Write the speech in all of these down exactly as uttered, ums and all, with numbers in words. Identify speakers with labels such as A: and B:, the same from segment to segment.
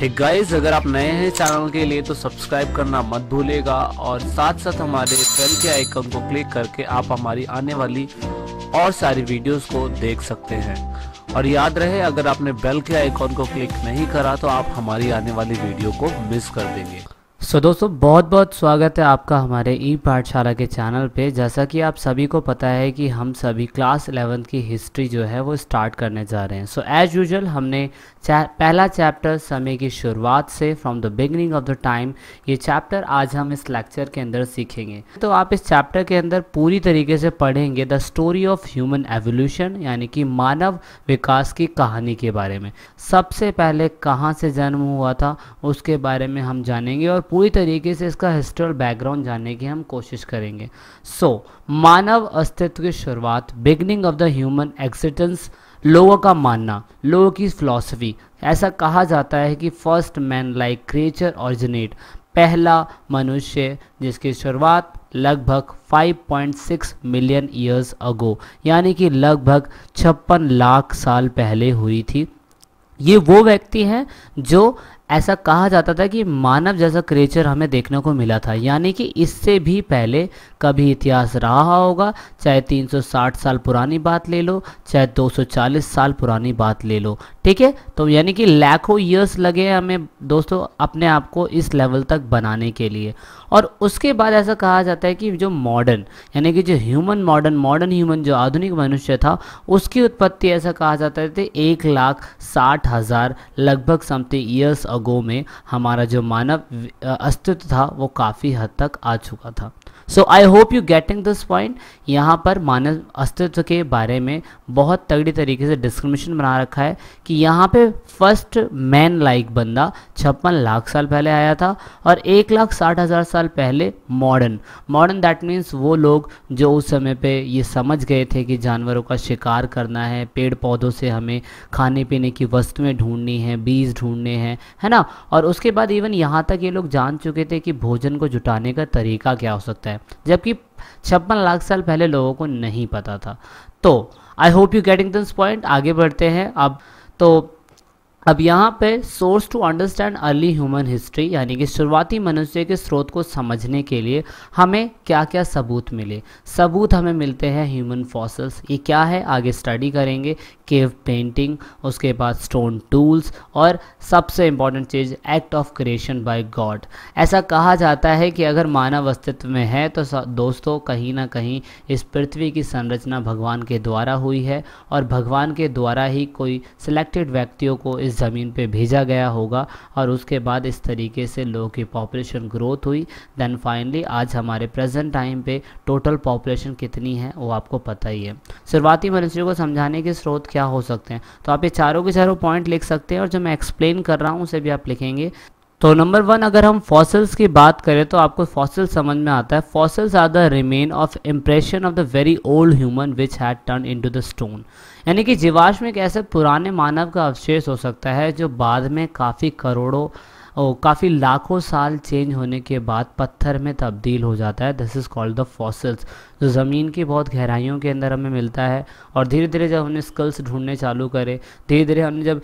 A: Hey guys, अगर आप नए हैं चैनल के लिए तो सब्सक्राइब करना मत भूलेगा और साथ साथ हमारे बेल के आइकन को क्लिक करके आप हमारी आने वाली और सारी वीडियोस को देख सकते हैं। और याद रहे, अगर आपने बेल के आइकन को क्लिक नहीं करा तो आप हमारी आने वाली वीडियो को मिस कर देंगे।
B: सो so, दोस्तों बहुत बहुत स्वागत है आपका हमारे ई पाठशाला के चैनल पे। जैसा कि आप सभी को पता है कि हम सभी क्लास इलेवेंथ की हिस्ट्री जो है वो स्टार्ट करने जा रहे हैं। सो एज यूजुअल हमने चा, पहला चैप्टर समय की शुरुआत से from the beginning of the time, ये चैप्टर आज हम इस लेक्चर के अंदर सीखेंगे। तो आप इस चैप्टर के अंदर पूरी तरीके से पढ़ेंगे the story of human evolution, यानी कि मानव विकास की कहानी के बारे में। सबसे पहले कहाँ से जन्म हुआ था उसके बारे में हम जानेंगे और पूरी तरीके से इसका हिस्टोरिकल बैकग्राउंड जानने की हम कोशिश करेंगे। सो so, मानव अस्तित्व की शुरुआत, beginning of the human existence. लोगों का मानना, लोगों की फिलॉसफी, ऐसा कहा जाता है कि first man like creature originate, पहला मनुष्य जिसकी शुरुआत लगभग five point six million years ago, यानी कि लगभग छप्पन लाख साल पहले हुई थी। ये वो व्यक्ति हैं जो ऐसा कहा जाता था कि मानव जैसा क्रिएचर हमें देखने को मिला था, यानी कि इससे भी पहले कभी इतिहास रहा होगा। चाहे तीन सौ साठ साल पुरानी बात ले लो, चाहे दो सौ चालीस साल पुरानी बात ले लो, ठीक है। तो यानी कि लाखों ईयर्स लगे हमें दोस्तों अपने आप को इस लेवल तक बनाने के लिए। और उसके बाद ऐसा कहा जाता है कि जो मॉडर्न, यानी कि जो ह्यूमन मॉडर्न मॉडर्न ह्यूमन जो आधुनिक मनुष्य था, उसकी उत्पत्ति ऐसा कहा जाता है एक लाख साठ हज़ार लगभग समथिंग ईयर्स अगो में हमारा जो मानव अस्तित्व था वो काफ़ी हद तक आ चुका था। So I hope you getting this point. यहाँ पर मानव अस्तित्व के बारे में बहुत तगड़ी तरीके से डिस्क्रिमिनेशन बना रखा है कि यहाँ पे फर्स्ट मैन लाइक बंदा छप्पन लाख साल पहले आया था और एक लाख साठ हज़ार साल पहले मॉडर्न मॉडर्न दैट मीन्स वो लोग जो उस समय पे ये समझ गए थे कि जानवरों का शिकार करना है, पेड़ पौधों से हमें खाने पीने की वस्तुएं ढूंढनी है, बीज ढूंढने हैं, है ना। और उसके बाद इवन यहाँ तक ये लोग जान चुके थे कि भोजन को जुटाने का तरीका क्या हो सकता है, जबकि छप्पन लाख साल पहले लोगों को नहीं पता था। तो I hope you getting this point. आगे बढ़ते हैं अब। तो अब यहाँ पे source to understand early human history, यानी कि शुरुआती मनुष्य के स्रोत को समझने के लिए हमें क्या क्या सबूत मिले। सबूत हमें मिलते हैं ह्यूमन फॉसिल्स। ये क्या है आगे स्टडी करेंगे। केव पेंटिंग, उसके बाद स्टोन टूल्स और सबसे इम्पॉर्टेंट चीज़ act of creation by God. ऐसा कहा जाता है कि अगर मानव अस्तित्व में है तो दोस्तों कहीं ना कहीं इस पृथ्वी की संरचना भगवान के द्वारा हुई है और भगवान के द्वारा ही कोई सिलेक्टेड व्यक्तियों को इस ज़मीन पे भेजा गया होगा और उसके बाद इस तरीके से लोगों की पॉपुलेशन ग्रोथ हुई। देन फाइनली आज हमारे प्रेजेंट टाइम पे टोटल पॉपुलेशन कितनी है वो आपको पता ही है। शुरुआती मनुष्यों को समझाने के स्रोत क्या हो सकते हैं, तो आप ये चारों के चारों पॉइंट लिख सकते हैं और जो मैं एक्सप्लेन कर रहा हूँ उसे भी आप लिखेंगे। तो नंबर वन, अगर हम फॉसिल्स की बात करें तो आपको फॉसिल समझ में आता है। Fossils are the remain of impression of the very old human which had turn into the stone, यानी कि जीवाश्म एक ऐसे पुराने मानव का अवशेष हो सकता है जो बाद में काफ़ी करोड़ों और काफ़ी लाखों साल चेंज होने के बाद पत्थर में तब्दील हो जाता है। This is called the fossils, जो ज़मीन की बहुत गहराइयों के अंदर हमें मिलता है। और धीरे धीरे जब हमने स्कल्स ढूंढने चालू करे, धीरे धीरे हमने जब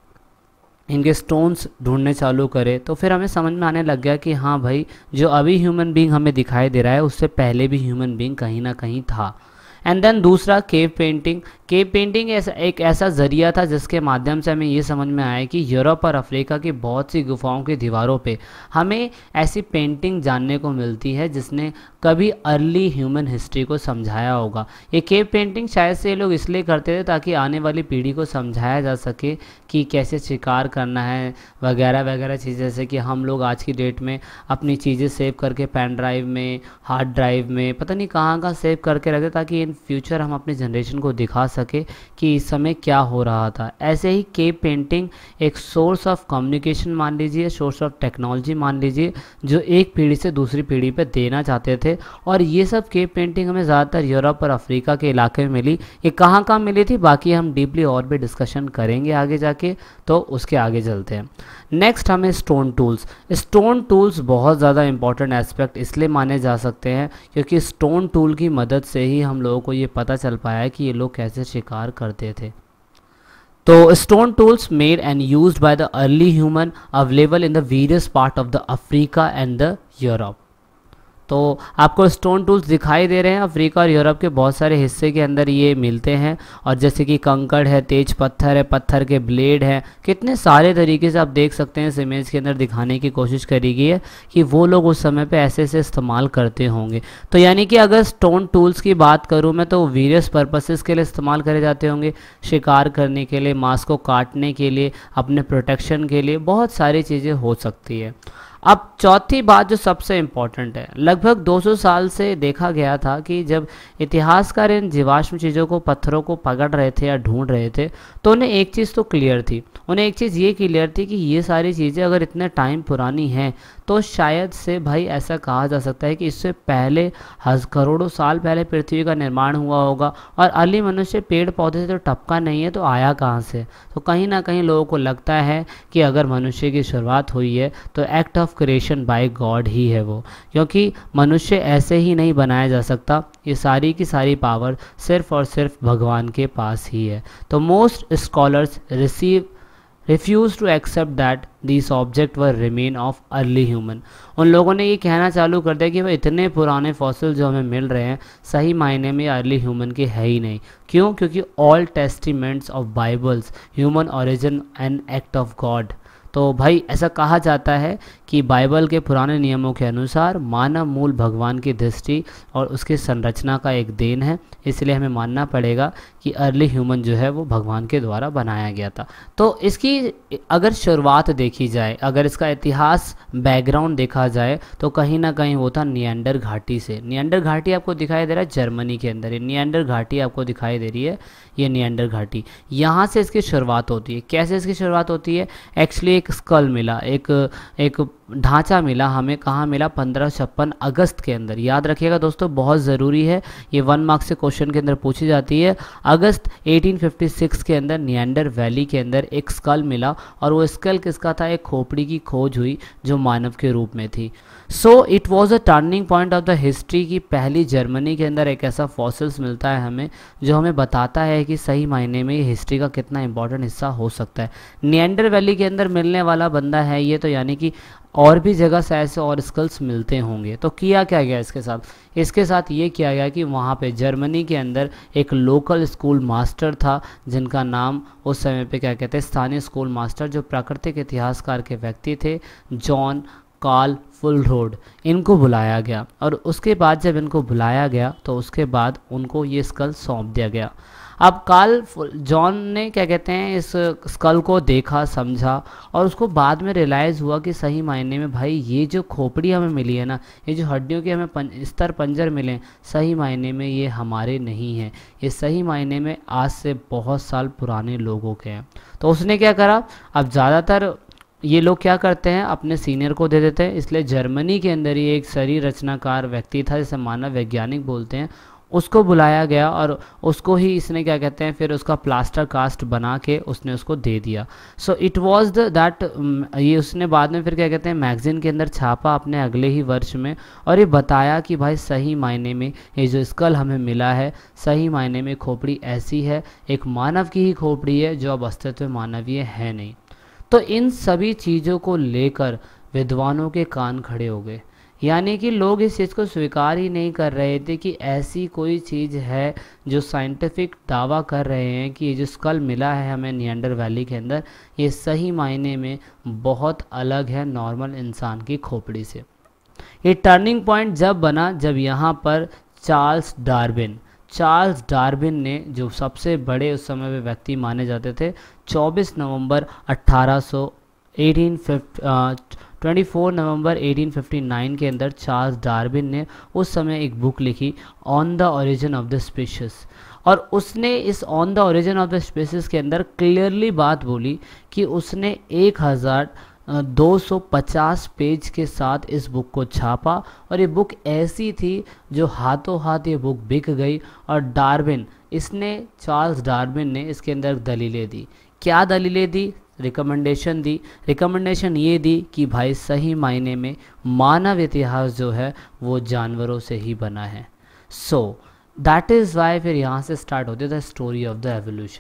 B: इनके स्टोन्स ढूंढने चालू करे तो फिर हमें समझ में आने लग गया कि हाँ भाई, जो अभी ह्यूमन बीइंग हमें दिखाई दे रहा है उससे पहले भी ह्यूमन बीइंग कहीं ना कहीं था। एंड देन दूसरा केव पेंटिंग। केव पेंटिंग ऐसा एक ऐसा ज़रिया था जिसके माध्यम से हमें ये समझ में आया कि यूरोप और अफ्रीका की बहुत सी गुफाओं की दीवारों पे हमें ऐसी पेंटिंग जानने को मिलती है जिसने कभी अर्ली ह्यूमन हिस्ट्री को समझाया होगा। ये केव पेंटिंग शायद से ये लोग इसलिए करते थे ताकि आने वाली पीढ़ी को समझाया जा सके कि कैसे शिकार करना है वगैरह वगैरह चीज़। जैसे कि हम लोग आज की डेट में अपनी चीज़ें सेव करके पेन ड्राइव में, हार्ड ड्राइव में, पता नहीं कहाँ कहाँ सेव करके रखते ताकि इन फ्यूचर हम अपनी जनरेशन को दिखा सके कि इस समय क्या हो रहा था। ऐसे ही केव पेंटिंग एक सोर्स ऑफ कम्युनिकेशन मान लीजिए, सोर्स ऑफ टेक्नोलॉजी मान लीजिए, जो एक पीढ़ी से दूसरी पीढ़ी पे देना चाहते थे। और ये सब केव पेंटिंग हमें ज़्यादातर यूरोप और अफ्रीका के इलाके में मिली। ये कहाँ कहाँ मिली थी बाकी हम डीपली और भी डिस्कशन करेंगे आगे जाके, तो उसके आगे चलते हैं। नेक्स्ट हमें स्टोन टूल्स। स्टोन टूल्स बहुत ज़्यादा इंपॉर्टेंट एस्पेक्ट इसलिए माने जा सकते हैं क्योंकि स्टोन टूल की मदद से ही हम लोगों को ये पता चल पाया है कि ये लोग कैसे शिकार करते थे। तो stone tools made and used by the early human available in the various part of the Africa and the Europe. तो आपको स्टोन टूल्स दिखाई दे रहे हैं, अफ्रीका और यूरोप के बहुत सारे हिस्से के अंदर ये मिलते हैं। और जैसे कि कंकड़ है, तेज पत्थर है, पत्थर के ब्लेड है, कितने सारे तरीके से आप देख सकते हैं। इस इमेज के अंदर दिखाने की कोशिश करी गई है कि वो लोग उस समय पे ऐसे ऐसे इस्तेमाल करते होंगे। तो यानी कि अगर स्टोन टूल्स की बात करूँ मैं तो वेरियस पर्पसेस के लिए इस्तेमाल करे जाते होंगे, शिकार करने के लिए, मांस को काटने के लिए, अपने प्रोटेक्शन के लिए, बहुत सारी चीज़ें हो सकती है। अब चौथी बात जो सबसे इम्पॉर्टेंट है, लगभग दो सौ साल से देखा गया था कि जब इतिहासकार इन जीवाश्म चीज़ों को, पत्थरों को पकड़ रहे थे या ढूंढ रहे थे, तो उन्हें एक चीज़ तो क्लियर थी, उन्हें एक चीज़ ये क्लियर थी कि ये सारी चीज़ें अगर इतने टाइम पुरानी हैं तो शायद से भाई ऐसा कहा जा सकता है कि इससे पहले हज़ करोड़ों साल पहले पृथ्वी का निर्माण हुआ होगा। और अर्ली मनुष्य पेड़ पौधे से तो टपका नहीं है, तो आया कहाँ से? तो कहीं ना कहीं लोगों को लगता है कि अगर मनुष्य की शुरुआत हुई है तो act of creation by God ही है वो, क्योंकि मनुष्य ऐसे ही नहीं बनाया जा सकता। ये सारी की सारी पावर सिर्फ और सिर्फ भगवान के पास ही है। तो most scholars receive refuse to accept that this object were remain of early human. उन लोगों ने ये कहना चालू कर दिया कि भाई इतने पुराने फॉसिल जो हमें मिल रहे हैं सही मायने में अर्ली ह्यूमन के है ही नहीं। क्यों? क्योंकि all testaments of Bibles human origin and act of God. तो भाई ऐसा कहा जाता है कि बाइबल के पुराने नियमों के अनुसार मानव मूल भगवान की दृष्टि और उसकी संरचना का एक देन है, इसलिए हमें मानना पड़ेगा कि अर्ली ह्यूमन जो है वो भगवान के द्वारा बनाया गया था। तो इसकी अगर शुरुआत देखी जाए, अगर इसका इतिहास बैकग्राउंड देखा जाए तो कहीं ना कहीं वो था निएंडर घाटी से। निएंडर घाटी आपको दिखाई दे रहा है जर्मनी के अंदर, ये निएंडर घाटी आपको दिखाई दे रही है, ये निएंडर घाटी, यहाँ से इसकी शुरुआत होती है। कैसे इसकी शुरुआत होती है? एक्चुअली एक स्कल मिला, एक एक ढांचा मिला हमें, कहाँ मिला? पंद्रह छप्पन अगस्त के अंदर। याद रखिएगा दोस्तों, बहुत ज़रूरी है, ये वन मार्क्स से क्वेश्चन के अंदर पूछी जाती है। अगस्त अठारह सौ छप्पन के अंदर निएंडर वैली के अंदर एक स्कल मिला, और वो स्कल किसका था? एक खोपड़ी की खोज हुई जो मानव के रूप में थी। So it was a turning point of the history की पहली जर्मनी के अंदर एक ऐसा फॉसिल्स मिलता है हमें जो हमें बताता है कि सही मायने में ये हिस्ट्री का कितना इंपॉर्टेंट हिस्सा हो सकता है। निएंडर वैली के अंदर मिलने वाला बंदा है ये, तो यानी कि और भी जगह से ऐसे और स्कल्स मिलते होंगे। तो किया क्या गया इसके साथ? इसके साथ ये किया गया कि वहाँ पे जर्मनी के अंदर एक लोकल स्कूल मास्टर था जिनका नाम उस समय पे क्या कहते हैं, स्थानीय स्कूल मास्टर, जो प्राकृतिक इतिहासकार के व्यक्ति थे, जॉन कार्ल फुलरोड, इनको बुलाया गया। और उसके बाद जब इनको बुलाया गया तो उसके बाद उनको ये स्कल सौंप दिया गया। अब कार्ल जॉन ने क्या कहते हैं इस स्कल को देखा, समझा, और उसको बाद में रियलाइज़ हुआ कि सही मायने में भाई ये जो खोपड़ी हमें मिली है ना, ये जो हड्डियों के हमें पं, स्तर पंजर मिले, सही मायने में ये हमारे नहीं हैं, ये सही मायने में आज से बहुत साल पुराने लोगों के हैं। तो उसने क्या करा? अब ज़्यादातर ये लोग क्या करते हैं, अपने सीनियर को दे देते हैं, इसलिए जर्मनी के अंदर ही एक शरीर रचनाकार व्यक्ति था जिसे मानव वैज्ञानिक बोलते हैं, उसको बुलाया गया और उसको ही इसने क्या कहते हैं फिर उसका प्लास्टर कास्ट बना के उसने उसको दे दिया। So it was the that, ये उसने बाद में फिर क्या कहते हैं मैगजीन के अंदर छापा अपने अगले ही वर्ष में, और ये बताया कि भाई सही मायने में ये जो स्कल हमें मिला है, सही मायने में खोपड़ी ऐसी है, एक मानव की ही खोपड़ी है जो अब अस्तित्व में मानवीय है नहीं। तो इन सभी चीज़ों को लेकर विद्वानों के कान खड़े हो गए, यानी कि लोग इस चीज़ को स्वीकार ही नहीं कर रहे थे कि ऐसी कोई चीज़ है जो साइंटिफिक दावा कर रहे हैं कि ये जो स्कल मिला है हमें निएंडर वैली के अंदर, ये सही मायने में बहुत अलग है नॉर्मल इंसान की खोपड़ी से। ये टर्निंग पॉइंट जब बना जब यहाँ पर चार्ल्स डार्विन चार्ल्स डार्विन ने, जो सबसे बड़े उस समय में व्यक्ति माने जाते थे, चौबीस नवंबर अट्ठारह सौ चौबीस नवंबर अठारह सौ उनसठ के अंदर चार्ल्स डार्विन ने उस समय एक बुक लिखी on the origin of the species. और उसने इस on the origin of the species के अंदर क्लियरली बात बोली कि उसने एक हज़ार दो सौ पचास पेज के साथ इस बुक को छापा, और ये बुक ऐसी थी जो हाथों हाथ ये बुक बिक गई। और डार्विन, इसने चार्ल्स डार्विन ने इसके अंदर दलीलें दी। क्या दलीलें दी? रिकमेंडेशन दी। रिकमेंडेशन ये दी कि भाई सही मायने में मानव इतिहास जो है वो जानवरों से ही बना है। सो दैट इज़ वाई फिर यहाँ से स्टार्ट होती है the story of the evolution.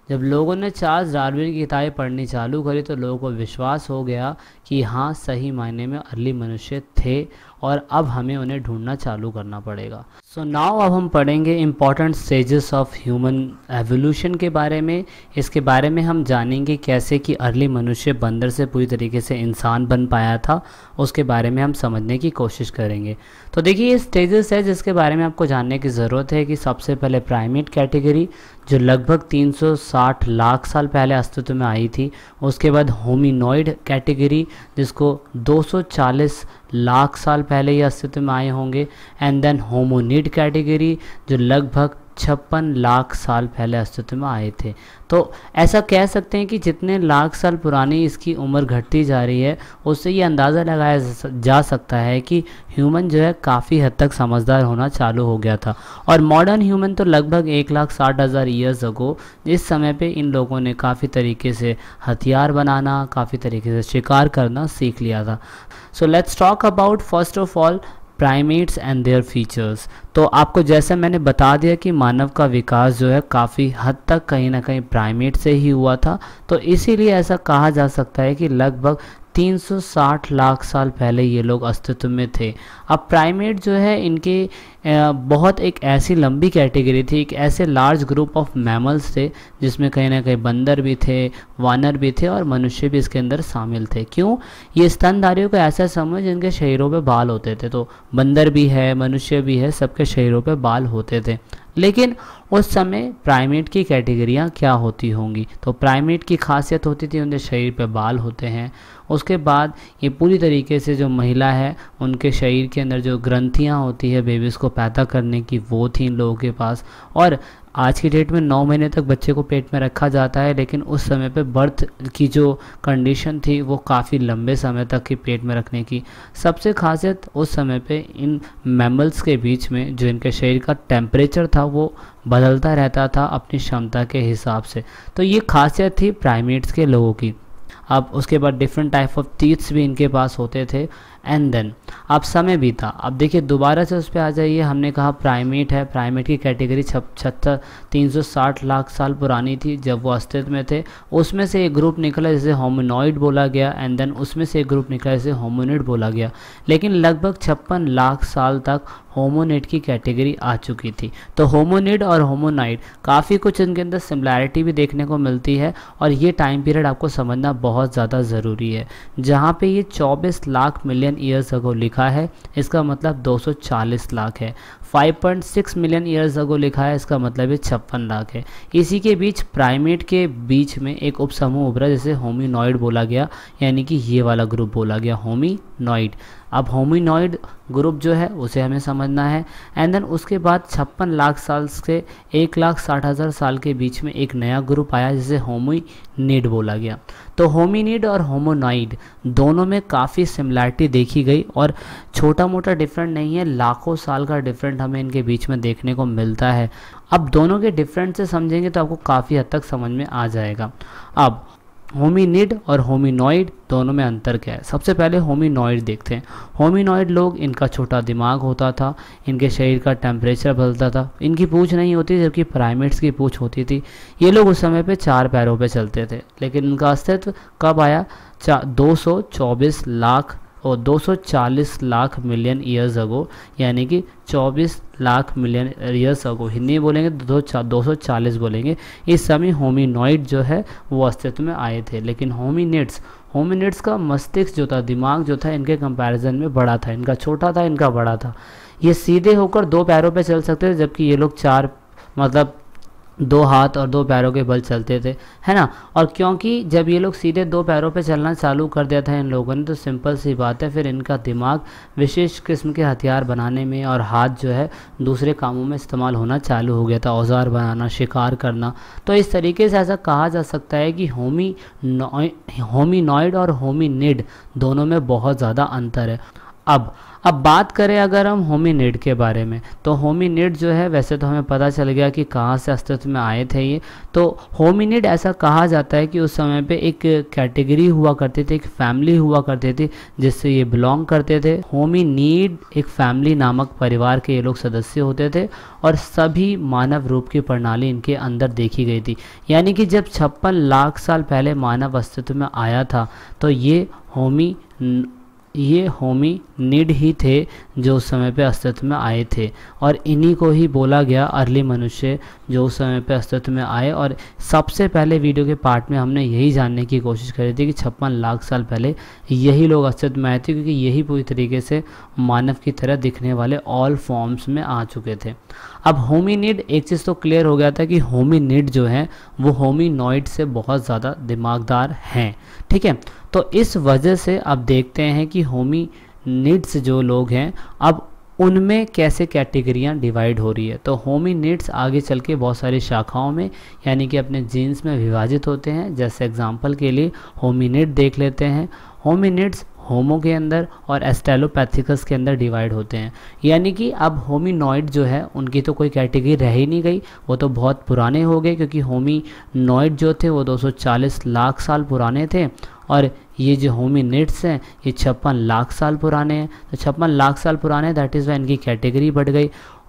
B: जब लोगों ने चार्ल्स डार्विन की किताबें पढ़नी चालू करी तो लोगों को विश्वास हो गया कि हाँ, सही मायने में अर्ली मनुष्य थे और अब हमें उन्हें ढूंढना चालू करना पड़ेगा। सो so नाउ अब हम पढ़ेंगे important stages of human evolution के बारे में। इसके बारे में हम जानेंगे कैसे कि अर्ली मनुष्य बंदर से पूरी तरीके से इंसान बन पाया था, उसके बारे में हम समझने की कोशिश करेंगे। तो देखिए ये स्टेजेस है जिसके बारे में आपको जानने की ज़रूरत है कि सबसे पहले प्राइमेट कैटेगरी जो लगभग तीन सौ साठ लाख साल पहले अस्तित्व में आई थी। उसके बाद होमिनॉइड कैटेगरी जिसको दो सौ चालीस लाख साल पहले ये अस्तित्व में आए होंगे। एंड देन होमोनिड कैटेगरी जो लगभग छप्पन लाख साल पहले अस्तित्व में आए थे। तो ऐसा कह सकते हैं कि जितने लाख साल पुरानी इसकी उम्र घटती जा रही है उससे ये अंदाज़ा लगाया जा सकता है कि ह्यूमन जो है काफ़ी हद तक समझदार होना चालू हो गया था। और मॉडर्न ह्यूमन तो लगभग एक लाख साठ हज़ार ईयर्स अगो इस समय पे इन लोगों ने काफ़ी तरीके से हथियार बनाना, काफ़ी तरीके से शिकार करना सीख लिया था। So let's talk about first of all primates and their features. तो आपको जैसे मैंने बता दिया कि मानव का विकास जो है काफ़ी हद तक कहीं ना कहीं प्राइमेट से ही हुआ था, तो इसीलिए ऐसा कहा जा सकता है कि लगभग तीन सौ साठ लाख साल पहले ये लोग अस्तित्व में थे। अब प्राइमेट जो है इनके बहुत एक ऐसी लंबी कैटेगरी थी, एक ऐसे लार्ज ग्रुप ऑफ मैमल्स थे जिसमें कहीं ना कहीं बंदर भी थे, वानर भी थे और मनुष्य भी इसके अंदर शामिल थे। क्यों? ये स्तनधारियों का ऐसा समूह जिनके शरीरों पे बाल होते थे। तो बंदर भी है, मनुष्य भी है, सबके शरीरों पे बाल होते थे। लेकिन उस समय प्राइमेट की कैटेगरियाँ क्या होती होंगी? तो प्राइमेट की खासियत होती थी उनके शरीर पे बाल होते हैं। उसके बाद ये पूरी तरीके से जो महिला है उनके शरीर के अंदर जो ग्रंथियाँ होती है बेबीज़ को पैदा करने की, वो थी इन लोगों के पास। और आज की डेट में नौ महीने तक बच्चे को पेट में रखा जाता है, लेकिन उस समय पे बर्थ की जो कंडीशन थी वो काफ़ी लंबे समय तक की पेट में रखने की। सबसे खासियत उस समय पे इन मैमल्स के बीच में जो इनके शरीर का टेम्परेचर था वो बदलता रहता था अपनी क्षमता के हिसाब से। तो ये खासियत थी प्राइमेट्स के लोगों की। अब उसके बाद डिफरेंट टाइप ऑफ टीथ्स भी इनके पास होते थे। एंड देन अब समय बीता। अब देखिए दोबारा से उस पर आ जाइए। हमने कहा प्राइमेट है, प्राइमेट की कैटेगरी छहत्तर तीन सौ साठ लाख साल पुरानी थी जब वो अस्तित्व में थे। उसमें से एक ग्रुप निकला जिसे होमिनॉइड बोला गया। एंड देन उसमें से एक ग्रुप निकला जिसे होमिनिड बोला गया। लेकिन लगभग छप्पन लाख साल तक होमोनिड की कैटेगरी आ चुकी थी। तो होमोनिड और होमोनाइड काफ़ी कुछ इनके अंदर सिमिलैरिटी भी देखने को मिलती है और ये टाइम पीरियड आपको समझना बहुत ज़्यादा ज़रूरी है। जहाँ पे ये चौबीस लाख मिलियन ईयर्स अगो लिखा है, इसका मतलब दो सौ चालीस लाख है। पाँच पॉइंट छह मिलियन ईयर्स अगो लिखा है, इसका मतलब ये छप्पन लाख है। इसी के बीच प्राइमेट के बीच में एक उपसमूह उभरा जिसे होमिनॉइड बोला गया, यानी कि ये वाला ग्रुप बोला गया होमिनॉइड। अब होमिनॉइड ग्रुप जो है उसे हमें समझना है। एंड देन उसके बाद छप्पन लाख साल से एक लाख साठ हज़ार साल के बीच में एक नया ग्रुप आया जिसे होमिनिड बोला गया। तो होमिनिड और होमोनॉइड दोनों में काफ़ी सिमिलैरिटी देखी गई और छोटा मोटा डिफरेंट नहीं है, लाखों साल का डिफरेंट हमें इनके बीच में देखने को मिलता है। अब दोनों के डिफरेंट से समझेंगे तो आपको काफ़ी हद तक समझ में आ जाएगा। अब होमिनिड और होमिनॉइड दोनों में अंतर क्या है? सबसे पहले होमिनॉइड देखते हैं। होमिनॉइड लोग, इनका छोटा दिमाग होता था, इनके शरीर का टेम्परेचर बदलता था, इनकी पूंछ नहीं होती जबकि प्राइमेट्स की पूंछ होती थी। ये लोग उस समय पे चार पैरों पे चलते थे। लेकिन इनका अस्तित्व कब आया? दो सौ चौबीस लाख और दो सौ चालीस लाख मिलियन ईयर्स अगो, यानी कि चौबीस lakh million years ago. Hindi बोलेंगे तो दो सौ चालीस बोलेंगे। इस समय होमिनॉइड जो है वो अस्तित्व में आए थे। लेकिन होमिनिड्स होमिनिड्स का मस्तिष्क जो था, दिमाग जो था, इनके कंपैरिजन में बड़ा था। इनका छोटा था, इनका बड़ा था। ये सीधे होकर दो पैरों पे चल सकते थे जबकि ये लोग चार मतलब दो हाथ और दो पैरों के बल चलते थे, है ना। और क्योंकि जब ये लोग सीधे दो पैरों पे चलना चालू कर दिया था इन लोगों ने, तो सिंपल सी बात है फिर इनका दिमाग विशेष किस्म के हथियार बनाने में और हाथ जो है दूसरे कामों में इस्तेमाल होना चालू हो गया था, औजार बनाना, शिकार करना। तो इस तरीके से ऐसा कहा जा सकता है कि होमी होमिनॉइड और होमिनिड दोनों में बहुत ज़्यादा अंतर है। अब अब बात करें अगर हम होमिनिड के बारे में, तो होमिनिड जो है वैसे तो हमें पता चल गया कि कहाँ से अस्तित्व में आए थे ये। तो होमिनिड ऐसा कहा जाता है कि उस समय पे एक कैटेगरी हुआ करती थी, एक फैमिली हुआ करती थी जिससे ये बिलोंग करते थे। होमिनिड एक फैमिली नामक परिवार के ये लोग सदस्य होते थे और सभी मानव रूप की प्रणाली इनके अंदर देखी गई थी। यानी कि जब छप्पन लाख साल पहले मानव अस्तित्व में आया था तो ये होमी ये होमिनिड ही थे जो उस समय पे अस्तित्व में आए थे, और इन्हीं को ही बोला गया अर्ली मनुष्य जो उस समय पे अस्तित्व में आए। और सबसे पहले वीडियो के पार्ट में हमने यही जानने की कोशिश करी थी कि छप्पन लाख साल पहले यही लोग अस्तित्व में आए थे, क्योंकि यही पूरी तरीके से मानव की तरह दिखने वाले ऑल फॉर्म्स में आ चुके थे। अब होमिनिड, एक चीज़ तो क्लियर हो गया था कि होमिनिड जो है वो होमिनॉइड से बहुत ज़्यादा दिमागदार हैं, ठीक है। तो इस वजह से अब देखते हैं कि होमिनिड्स जो लोग हैं अब उनमें कैसे कैटेगरियां डिवाइड हो रही है। तो होमिनिड्स आगे चल के बहुत सारी शाखाओं में यानी कि अपने जीन्स में विभाजित होते हैं। जैसे एग्जांपल के लिए होमिनिड देख लेते हैं। होमिनिड्स होमो के अंदर और एस्ट्रेलोपैथिकस के अंदर डिवाइड होते हैं। यानी कि अब होमिनॉइड जो है उनकी तो कोई कैटेगरी रह ही नहीं गई, वो तो बहुत पुराने हो गए, क्योंकि होमिनॉइड जो थे वो दो सौ चालीस लाख साल पुराने थे और ये जो होमिनिड्स हैं ये छप्पन लाख साल पुराने हैं। तो छप्पन लाख साल पुराने, दैट इज़ वाई इनकी कैटेगरी बढ़ गई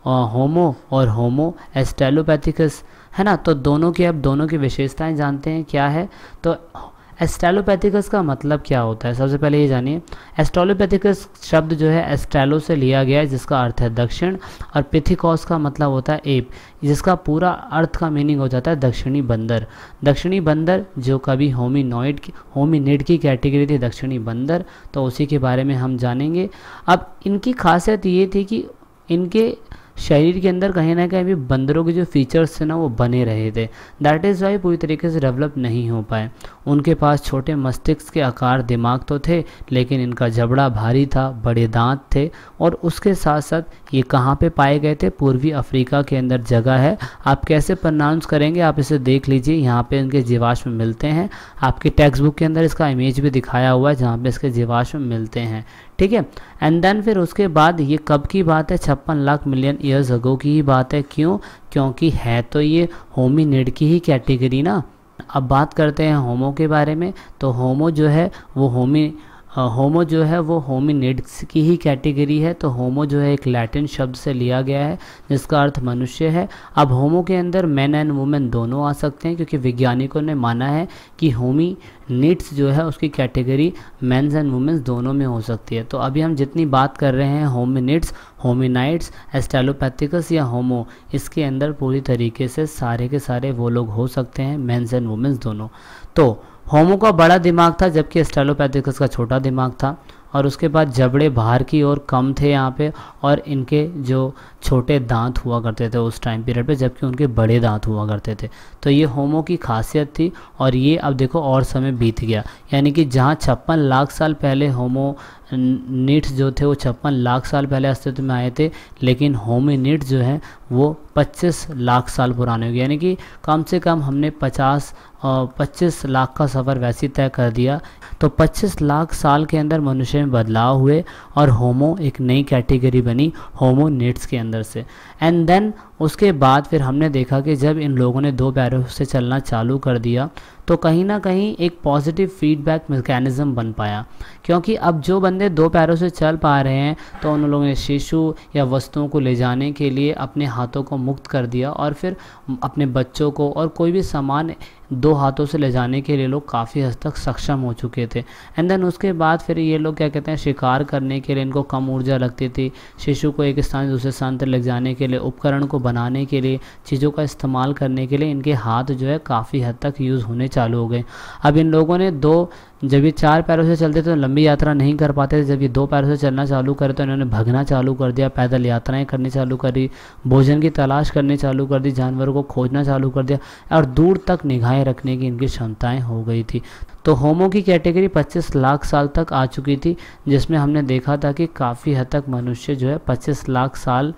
B: होमो और होमो एस्ट्रेलोपैथिकस, है ना। तो दोनों की अब दोनों की विशेषताएं जानते हैं क्या है। तो एस्ट्रेलोपैथिकस का मतलब क्या होता है, सबसे पहले ये जानिए। एस्ट्रेलोपैथिकस शब्द जो है एस्ट्रेलो से लिया गया है जिसका अर्थ है दक्षिण, और पिथिकॉस का मतलब होता है एप, जिसका पूरा अर्थ का मीनिंग हो जाता है दक्षिणी बंदर। दक्षिणी बंदर जो कभी होमिनॉइड की होमिनिड की कैटेगरी थी, दक्षिणी बंदर, तो उसी के बारे में हम जानेंगे। अब इनकी खासियत ये थी कि इनके शरीर के अंदर कहीं ना कहीं भी बंदरों के जो फीचर्स थे ना वो बने रहे थे, दैट इज़ वाई पूरी तरीके से डेवलप नहीं हो पाए। उनके पास छोटे मस्तिष्क के आकार दिमाग तो थे, लेकिन इनका जबड़ा भारी था, बड़े दांत थे, और उसके साथ साथ ये कहाँ पे पाए गए थे, पूर्वी अफ्रीका के अंदर जगह है। आप कैसे प्रोनाउंस करेंगे आप इसे देख लीजिए, यहाँ पे इनके जीवाश्म मिलते हैं। आपकी टेक्स्ट बुक के अंदर इसका इमेज भी दिखाया हुआ है जहाँ पे इसके जीवाश्म मिलते हैं, ठीक है। एंड देन फिर उसके बाद ये कब की बात है, छप्पन लाख मिलियन ईयर्स अगो की ही बात है। क्यों? क्योंकि है तो ये होमिनिड की ही कैटेगरी ना। अब बात करते हैं होमो के बारे में। तो होमो जो है वो होमी होमो जो है वो होमिनिड्स की ही कैटेगरी है। तो होमो जो है एक लैटिन शब्द से लिया गया है जिसका अर्थ मनुष्य है। अब होमो के अंदर मैन एंड वुमेन दोनों आ सकते हैं, क्योंकि वैज्ञानिकों ने माना है कि होमिनिड्स जो है उसकी कैटेगरी मेंस एंड वुमेन्स दोनों में हो सकती है। तो अभी हम जितनी बात कर रहे हैं होमिनिड्स, होमिनाइड्स, एस्ट्रेलोपैथिकस या होमो, इसके अंदर पूरी तरीके से सारे के सारे वो लोग हो सकते हैं, मेंस एंड वुमेन्स दोनों। तो होमो का बड़ा दिमाग था जबकि एस्ट्रेलोपैथिकस का छोटा दिमाग था, और उसके बाद जबड़े बाहर की ओर कम थे यहाँ पे, और इनके जो छोटे दांत हुआ करते थे उस टाइम पीरियड पे, जबकि उनके बड़े दांत हुआ करते थे। तो ये होमो की खासियत थी। और ये अब देखो और समय बीत गया, यानी कि जहाँ छप्पन लाख साल पहले होमो निड्स जो थे वो छप्पन लाख साल पहले अस्तित्व में आए थे, लेकिन होमिनिड्स जो हैं वो पच्चीस लाख साल पुराने हो गए। यानी कि कम से कम हमने पचास पच्चीस लाख का सफ़र वैसे तय कर दिया। तो पच्चीस लाख साल के अंदर मनुष्य में बदलाव हुए और होमो एक नई कैटेगरी बनी होमोनिड्स के अंदर से। एंड देन उसके बाद फिर हमने देखा कि जब इन लोगों ने दो पैरों से चलना चालू कर दिया तो कहीं ना कहीं एक पॉजिटिव फीडबैक मैकेनिज़्म बन पाया, क्योंकि अब जो बंदे दो पैरों से चल पा रहे हैं तो उन लोगों ने शिशु या वस्तुओं को ले जाने के लिए अपने हाथों को मुक्त कर दिया, और फिर अपने बच्चों को और कोई भी सामान दो हाथों से ले जाने के लिए लोग काफ़ी हद तक सक्षम हो चुके थे। एंड देन उसके बाद फिर ये लोग क्या कहते हैं, शिकार करने के लिए इनको कम ऊर्जा लगती थी, शिशु को एक स्थान से दूसरे स्थान तक ले जाने के लिए, उपकरण को बनाने के लिए, चीज़ों का इस्तेमाल करने के लिए इनके हाथ जो है काफ़ी हद तक यूज़ होने चालू हो गए। अब इन लोगों ने दो जब ये चार पैरों से चलते तो लंबी यात्रा नहीं कर पाते थे, जब ये दो पैरों से चलना चालू करे तो इन्होंने भगना चालू कर दिया, पैदल यात्राएं करनी चालू करी, भोजन की तलाश करनी चालू कर दी, जानवरों को खोजना चालू कर दिया, और दूर तक निगाहें रखने की इनकी क्षमताएं हो गई थी। तो होमो की कैटेगरी पच्चीस लाख साल तक आ चुकी थी, जिसमें हमने देखा था कि काफ़ी हद तक मनुष्य जो है पच्चीस लाख साल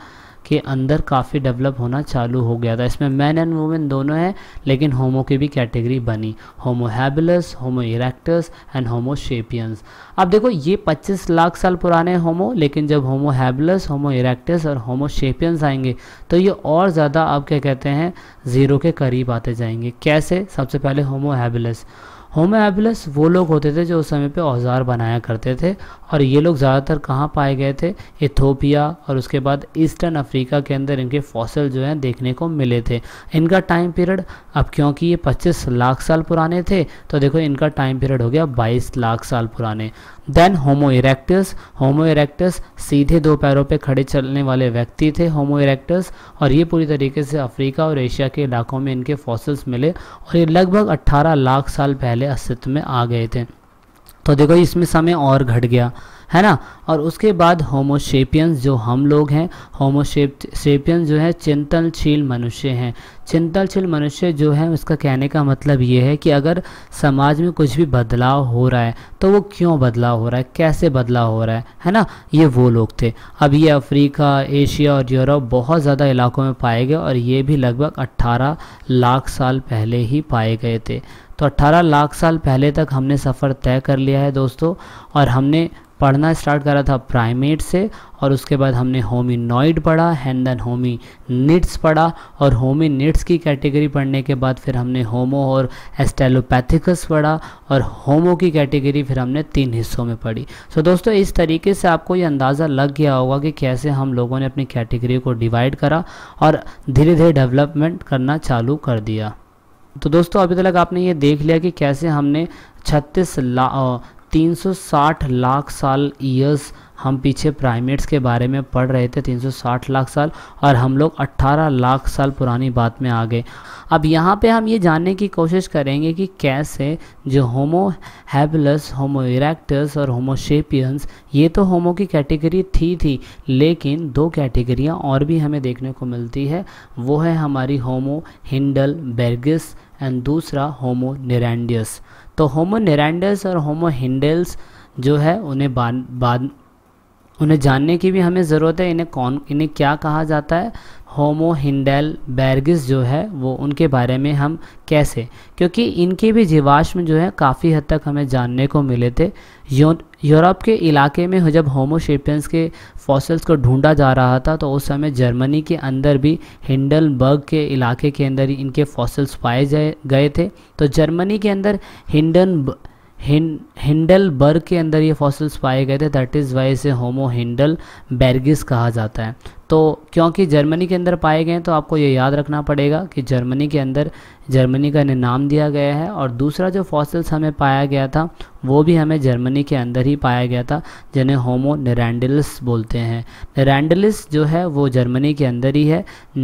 B: के अंदर काफ़ी डेवलप होना चालू हो गया था। इसमें मैन एंड वुमेन दोनों हैं, लेकिन होमो की भी कैटेगरी बनी, homo habilis, homo erectus and homo sapiens. अब देखो ये पच्चीस लाख साल पुराने होमो, लेकिन जब होमो हैबिलस, होमो इरेक्टस और होमो शेपियंस आएंगे तो ये और ज़्यादा अब क्या कहते हैं ज़ीरो के करीब आते जाएंगे। कैसे? सबसे पहले होमो हैबिलस। होमो हैबिलस वो लोग होते थे जो उस समय पे औजार बनाया करते थे, और ये लोग ज़्यादातर कहाँ पाए गए थे? इथोपिया और उसके बाद ईस्टर्न अफ्रीका के अंदर इनके फॉसिल जो हैं देखने को मिले थे। इनका टाइम पीरियड, अब क्योंकि ये पच्चीस लाख साल पुराने थे तो देखो इनका टाइम पीरियड हो गया बाईस लाख साल पुराने। Then homo erectus. Homo erectus सीधे दो पैरों पे खड़े चलने वाले व्यक्ति थे होमो इरेक्टस, और ये पूरी तरीके से अफ्रीका और एशिया के इलाकों में इनके फॉसिल्स मिले, और ये लगभग अट्ठारह लाख साल पहले अस्तित्व में आ गए थे। तो देखो इसमें समय और घट गया, है ना। और उसके बाद होमो शेपियंस जो हम लोग हैं, होमो शेपियंस जो है चिंतनशील मनुष्य हैं। चिंतनशील मनुष्य जो है उसका कहने का मतलब ये है कि अगर समाज में कुछ भी बदलाव हो रहा है तो वो क्यों बदलाव हो रहा है, कैसे बदलाव हो रहा है, है ना, ये वो लोग थे। अब ये अफ्रीका, एशिया और यूरोप बहुत ज़्यादा इलाकों में पाए गए, और ये भी लगभग अट्ठारह लाख साल पहले ही पाए गए थे। तो अट्ठारह लाख साल पहले तक हमने सफ़र तय कर लिया है दोस्तों, और हमने पढ़ना स्टार्ट करा था प्राइमेट से, और उसके बाद हमने होमिनॉइड पढ़ा, एंड देन होमिनिड्स पढ़ा, और होमिनिड्स की कैटेगरी पढ़ने के बाद फिर हमने होमो और एस्टेलोपैथिकस पढ़ा, और होमो की कैटेगरी फिर हमने तीन हिस्सों में पढ़ी। सो दोस्तों इस तरीके से आपको ये अंदाज़ा लग गया होगा कि कैसे हम लोगों ने अपनी कैटेगरी को डिवाइड करा और धीरे धीरे डेवलपमेंट करना चालू कर दिया। तो दोस्तों अभी तक आपने ये देख लिया कि कैसे हमने छत्तीस ला तीन सौ साठ लाख साल ईयर्स हम पीछे प्राइमेट्स के बारे में पढ़ रहे थे, तीन सौ साठ लाख साल, और हम लोग अट्ठारह लाख साल पुरानी बात में आ गए। अब यहाँ पे हम ये जानने की कोशिश करेंगे कि कैसे जो होमो हैबिलस, होमो इरेक्टस और होमो शेपियंस, ये तो होमो की कैटेगरी थी थी लेकिन दो कैटेगरियाँ और भी हमें देखने को मिलती है। वो है हमारी होमो हिंडलबर्गिस एंड दूसरा होमो नेरेंडियस। तो होमो नेरेंडियस और होमो हिंडल्स जो है उन्हें बाद बाद उन्हें जानने की भी हमें ज़रूरत है। इन्हें कौन इन्हें क्या कहा जाता है? होमो हिंडलबर्गिस जो है वो उनके बारे में हम कैसे, क्योंकि इनके भी जीवाश्म जो है काफ़ी हद तक हमें जानने को मिले थे। यूरोप के इलाके में जब होमो शेपियंस के फॉसिल्स को ढूंढा जा रहा था तो उस समय जर्मनी के अंदर भी हिंडलबर्ग के इलाके के अंदर ही इनके फॉसिल्स पाए जाए गए थे। तो जर्मनी के अंदर हिंडन हिंडलबर्ग के अंदर ये फॉसिल्स पाए गए थे, दैट इज़ वाई इसे होमो हिंडलबर्गिस कहा जाता है। तो क्योंकि जर्मनी के अंदर पाए गए हैं तो आपको ये याद रखना पड़ेगा कि जर्मनी के अंदर जर्मनी का इन्हें नाम दिया गया है, और दूसरा जो फॉसिल्स हमें पाया गया था वो भी हमें जर्मनी के अंदर ही पाया गया था, जिन्हें होमो नेरेंडिलिस बोलते हैं। नेरेंडिलिस जो है वो जर्मनी के अंदर ही है।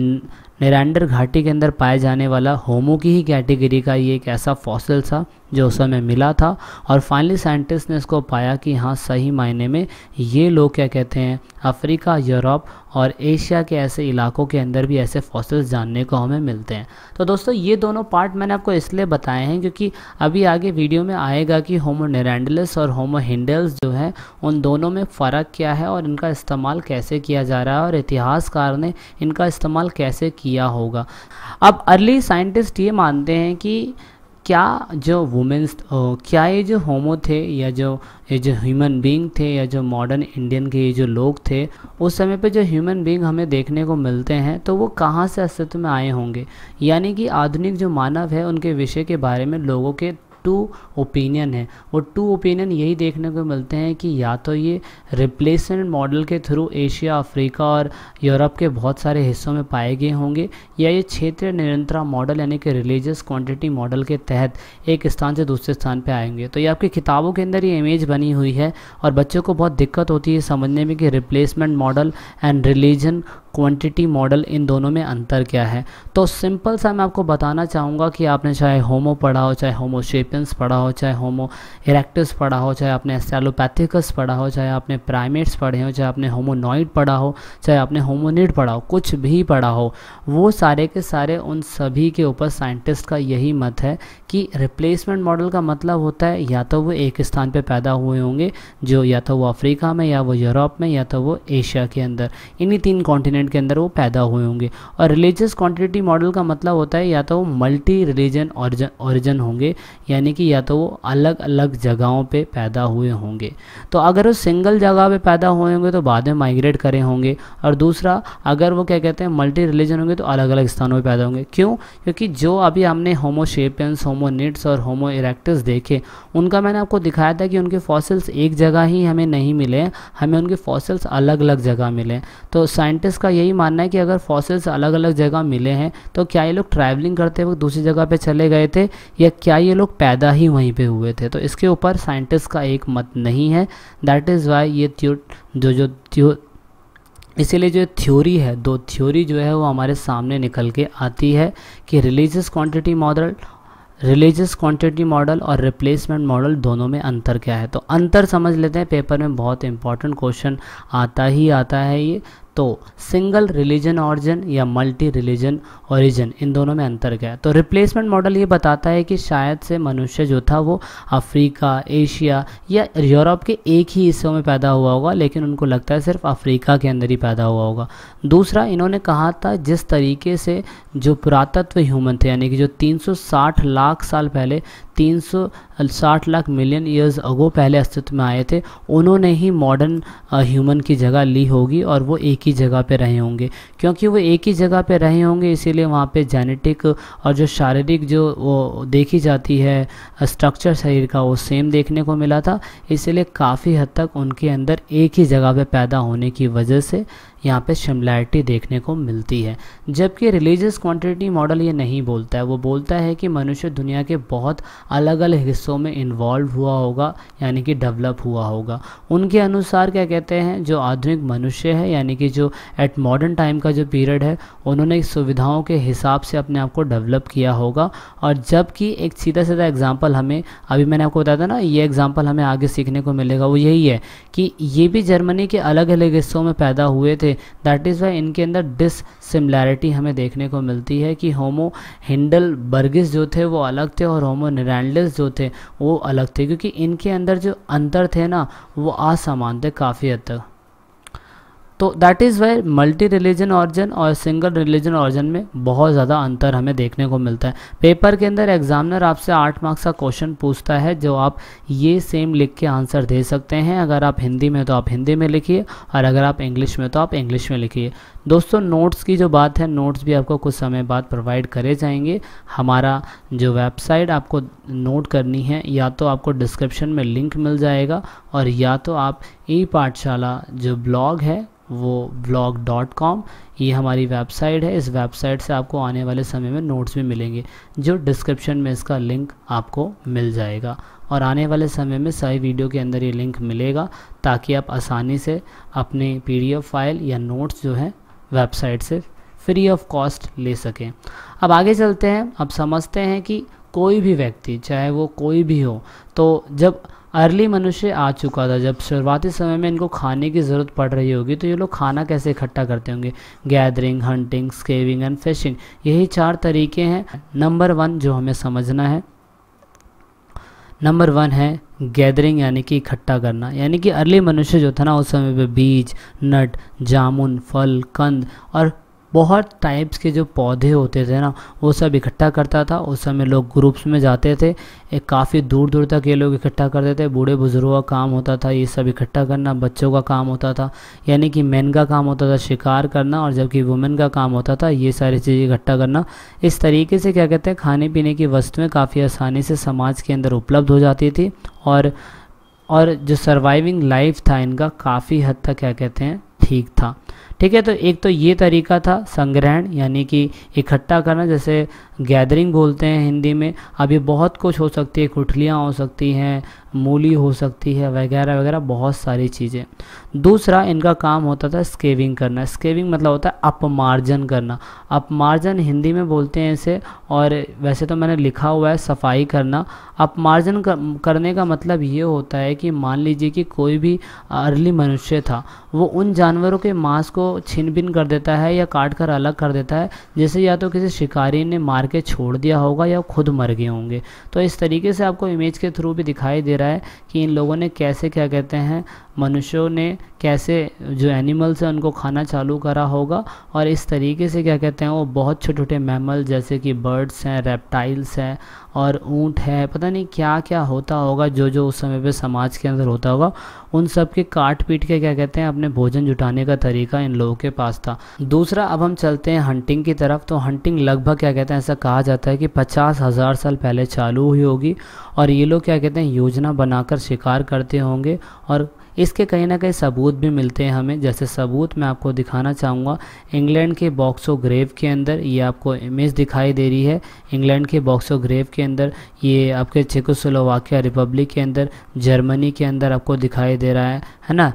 B: नेरेंडर घाटी के अंदर पाए जाने वाला होमो की ही कैटेगरी का ये एक ऐसा फॉसिल था जो उस समय मिला था, और फाइनली साइंटिस्ट ने इसको पाया कि हाँ सही मायने में ये लोग क्या कहते हैं अफ्रीका, यूरोप और एशिया के ऐसे इलाकों के अंदर भी ऐसे फॉसिल्स जानने को हमें मिलते हैं। तो दोस्तों ये दोनों पार्ट मैंने आपको इसलिए बताए हैं क्योंकि अभी आगे वीडियो में आएगा कि होमो नेरेंडिलिस और होमो हिंडल्स जो है उन दोनों में फ़र्क क्या है और इनका इस्तेमाल कैसे किया जा रहा है और इतिहासकार ने इनका इस्तेमाल कैसे किया होगा। अब अर्ली साइंटिस्ट ये मानते हैं कि क्या जो वुमेन्स क्या ये जो होमो थे या जो ये जो ह्यूमन बीइंग थे या जो मॉडर्न इंडियन के ये जो लोग थे उस समय पे जो ह्यूमन बीइंग हमें देखने को मिलते हैं तो वो कहाँ से अस्तित्व में आए होंगे। यानी कि आधुनिक जो मानव है उनके विषय के बारे में लोगों के टू ओपिनियन है। वो टू ओपिनियन यही देखने को मिलते हैं कि या तो ये रिप्लेसमेंट मॉडल के थ्रू एशिया, अफ्रीका और यूरोप के बहुत सारे हिस्सों में पाए गए होंगे, या ये क्षेत्रीय निरंतरता मॉडल यानी कि रिलीजियस क्वांटिटी मॉडल के तहत एक स्थान से दूसरे स्थान पे आएंगे। तो ये आपकी किताबों के अंदर ये इमेज बनी हुई है और बच्चों को बहुत दिक्कत होती है समझने में कि replacement model and religion quantity model इन दोनों में अंतर क्या है। तो सिंपल सा मैं आपको बताना चाहूँगा कि आपने चाहे होमो पढ़ा हो, चाहे होमो शेपियंस पढ़ा हो, चाहे होमो इरेक्टस पढ़ा हो, चाहे आपने एस्ट्रेलोपैथिकस पढ़ा हो, चाहे आपने प्राइमेट्स पढ़े हो, चाहे आपने होमोनॉइड पढ़ा हो, चाहे आपने होमोनिड पढ़ा हो, कुछ भी पढ़ा हो, वो सारे के सारे उन सभी के ऊपर साइंटिस्ट का यही मत है कि रिप्लेसमेंट मॉडल का मतलब होता है या तो वो एक स्थान पे पैदा हुए होंगे जो या तो वो अफ्रीका में या वो यूरोप में या तो वो एशिया के अंदर, इन्हीं तीन कॉन्टिनेंट कॉन्टिनेंट के अंदर वो पैदा हुए होंगे। और रिलीजियस क्वांटिटी मॉडल का मतलब होता है या तो वो मल्टी रिलीजन ओरिजिन होंगे, यानी कि या तो वो अलग अलग जगहों पे पैदा हुए होंगे। तो अगर वो सिंगल जगह पे पैदा हुए होंगे तो बाद में माइग्रेट करे होंगे, और दूसरा अगर वो क्या कहते हैं मल्टी रिलीजन होंगे तो अलग अलग स्थानों पे पैदा होंगे। क्यों? क्योंकि जो अभी हमने होमो सेपियंस, होमोनिड्स और होमो इरेक्टस देखे, उनका मैंने आपको दिखाया था कि उनके फॉसिल्स एक जगह ही हमें नहीं मिले, हमें उनके फॉसिल्स अलग अलग जगह मिले। तो साइंटिस्ट का यही मानना है कि अगर फॉसिल्स अलग अलग जगह मिले हैं तो क्या ये लोग ट्रैवलिंग करते वक्त दूसरी जगह पे चले गए थे, या क्या ये लोग पैदा ही वहीं पे हुए थे? तो इसके ऊपर साइंटिस्ट का एक मत नहीं है। दैट इज़ वाई ये थ्यो जो जो थ्यो इसीलिए जो थ्योरी है, दो थ्योरी जो है वो हमारे सामने निकल के आती है कि religious quantity model religious quantity model और रिप्लेसमेंट मॉडल दोनों में अंतर क्या है। तो अंतर समझ लेते हैं, पेपर में बहुत इंपॉर्टेंट क्वेश्चन आता ही आता है ये। तो सिंगल रिलीजन ऑरिजिन या मल्टी रिलीजन ओरिजिन, इन दोनों में अंतर क्या है? तो रिप्लेसमेंट मॉडल ये बताता है कि शायद से मनुष्य जो था वो अफ्रीका, एशिया या यूरोप के एक ही हिस्सों में पैदा हुआ होगा, लेकिन उनको लगता है सिर्फ अफ्रीका के अंदर ही पैदा हुआ होगा। दूसरा, इन्होंने कहा था जिस तरीके से जो पुरातत्व ह्यूमन थे, यानी कि जो तीन सौ साठ लाख साल पहले, तीन सौ साठ लाख मिलियन ईयर्स अगो पहले अस्तित्व में आए थे, उन्होंने ही मॉडर्न ह्यूमन की जगह ली होगी और वो एक ही जगह पे रहे होंगे। क्योंकि वो एक ही जगह पे रहे होंगे इसीलिए वहाँ पे जेनेटिक और जो शारीरिक जो वो देखी जाती है स्ट्रक्चर शरीर का वो सेम देखने को मिला था। इसीलिए काफ़ी हद तक उनके अंदर एक ही जगह पे पैदा होने की वजह से यहाँ पे सिमिलैरिटी देखने को मिलती है। जबकि रिलीजियस क्वांटिटी मॉडल ये नहीं बोलता है, वो बोलता है कि मनुष्य दुनिया के बहुत अलग अलग हिस्सों में इन्वॉल्व हुआ होगा, यानी कि डेवलप हुआ होगा। उनके अनुसार क्या कहते हैं, जो आधुनिक मनुष्य है, यानी कि जो एट मॉडर्न टाइम का जो पीरियड है, उन्होंने सुविधाओं के हिसाब से अपने आप को डेवलप किया होगा। और जबकि एक सीधा सीधा एग्जाम्पल हमें अभी मैंने आपको बताया था ना, ये एग्जाम्पल हमें आगे सीखने को मिलेगा, वो यही है कि ये भी जर्मनी के अलग अलग हिस्सों में पैदा हुए थे। दैट इज़ वाई इनके अंदर डिससिमिलैरिटी हमें देखने को मिलती है कि होमो हिंडलबर्गिस जो थे वो अलग थे और होमो निरांडलिस जो थे वो अलग थे, क्योंकि इनके अंदर जो अंतर थे ना वो असमान थे काफ़ी हद तक। तो that is why multi religion origin और सिंगल रिलीजन ऑरिजिन में बहुत ज़्यादा अंतर हमें देखने को मिलता है। पेपर के अंदर एग्जामिनर आपसे आठ मार्क्स का क्वेश्चन पूछता है जो आप ये सेम लिख के आंसर दे सकते हैं। अगर आप हिंदी में तो आप हिंदी में लिखिए, और अगर आप इंग्लिश में तो आप इंग्लिश में लिखिए। दोस्तों, नोट्स की जो बात है, नोट्स भी आपको कुछ समय बाद प्रोवाइड करे जाएंगे। हमारा जो वेबसाइट आपको नोट करनी है, या तो आपको डिस्क्रिप्शन में लिंक मिल जाएगा, और या तो आप ई पाठशाला जो ब्लॉग है वो ब्लॉग डॉट कॉम, ये हमारी वेबसाइट है। इस वेबसाइट से आपको आने वाले समय में नोट्स भी मिलेंगे, जो डिस्क्रिप्शन में इसका लिंक आपको मिल जाएगा। और आने वाले समय में सही वीडियो के अंदर ये लिंक मिलेगा, ताकि आप आसानी से अपने पीडीएफ फाइल या नोट्स जो है वेबसाइट से फ्री ऑफ कॉस्ट ले सकें। अब आगे चलते हैं। अब समझते हैं कि कोई भी व्यक्ति, चाहे वो कोई भी हो, तो जब अर्ली मनुष्य आ चुका था, जब शुरुआती समय में इनको खाने की ज़रूरत पड़ रही होगी, तो ये लोग खाना कैसे इकट्ठा करते होंगे? Gathering, hunting, scavenging and fishing, यही चार तरीके हैं। नंबर वन जो हमें समझना है, नंबर वन है गैदरिंग, यानी कि इकट्ठा करना। यानी कि अर्ली मनुष्य जो था ना, उस समय पे बीज, नट, जामुन, फल, कंद और बहुत टाइप्स के जो पौधे होते थे ना, वो सब इकट्ठा करता था। उस समय लोग ग्रुप्स में जाते थे, एक काफ़ी दूर दूर तक ये लोग इकट्ठा करते थे। बूढ़े बुजुर्गों का काम होता था ये सब इकट्ठा करना, बच्चों का काम होता था, यानी कि मेन का काम होता था शिकार करना, और जबकि वुमेन का काम होता था ये सारी चीज़ें इकट्ठा करना। इस तरीके से क्या कहते हैं, खाने पीने की वस्तुएँ काफ़ी आसानी से समाज के अंदर उपलब्ध हो जाती थी, और और जो सर्वाइविंग लाइफ था इनका काफ़ी हद तक क्या कहते हैं ठीक था। ठीक है, तो एक तो ये तरीका था संग्रहण, यानी कि इकट्ठा करना, जैसे गैदरिंग बोलते हैं हिंदी में। अब ये बहुत कुछ हो सकती है, गुठलियाँ हो सकती हैं, मूली हो सकती है, वगैरह वगैरह बहुत सारी चीज़ें। दूसरा इनका काम होता था स्केविंग करना। स्केविंग मतलब होता है अपमार्जन करना। अपमार्जन हिंदी में बोलते हैं इसे, और वैसे तो मैंने लिखा हुआ है सफाई करना। अपमार्जन कर, करने का मतलब ये होता है कि मान लीजिए कि कोई भी अर्ली मनुष्य था, वो उन जानवरों के मांस को छीन बीन कर देता है या काट कर अलग कर देता है, जैसे या तो किसी शिकारी ने मार के छोड़ दिया होगा या खुद मर गए होंगे। तो इस तरीके से आपको इमेज के थ्रू भी दिखाई दे रहा है कि इन लोगों ने कैसे क्या कहते हैं मनुष्यों ने कैसे जो एनिमल्स हैं उनको खाना चालू करा होगा, और इस तरीके से क्या कहते हैं वो बहुत छोटे छोटे मैमल जैसे कि बर्ड्स हैं, रेप्टाइल्स हैं और ऊंट है, पता नहीं क्या क्या होता होगा जो जो उस समय पे समाज के अंदर होता होगा, उन सब के काट पीट के क्या कहते हैं अपने भोजन जुटाने का तरीका इन लोगों के पास था। दूसरा अब हम चलते हैं हंटिंग की तरफ। तो हंटिंग लगभग क्या कहते हैं ऐसा कहा जाता है कि पचास हज़ार साल पहले चालू हुई होगी, और ये लोग क्या कहते हैं योजना बनाकर शिकार करते होंगे, और इसके कहीं ना कहीं सबूत भी मिलते हैं हमें। जैसे सबूत मैं आपको दिखाना चाहूँगा, इंग्लैंड के बॉक्सो ग्रेव के अंदर ये आपको इमेज दिखाई दे रही है। इंग्लैंड के बॉक्सो ग्रेव के अंदर, ये आपके चेकोस्लोवाकिया रिपब्लिक के अंदर, जर्मनी के अंदर आपको दिखाई दे रहा है है ना।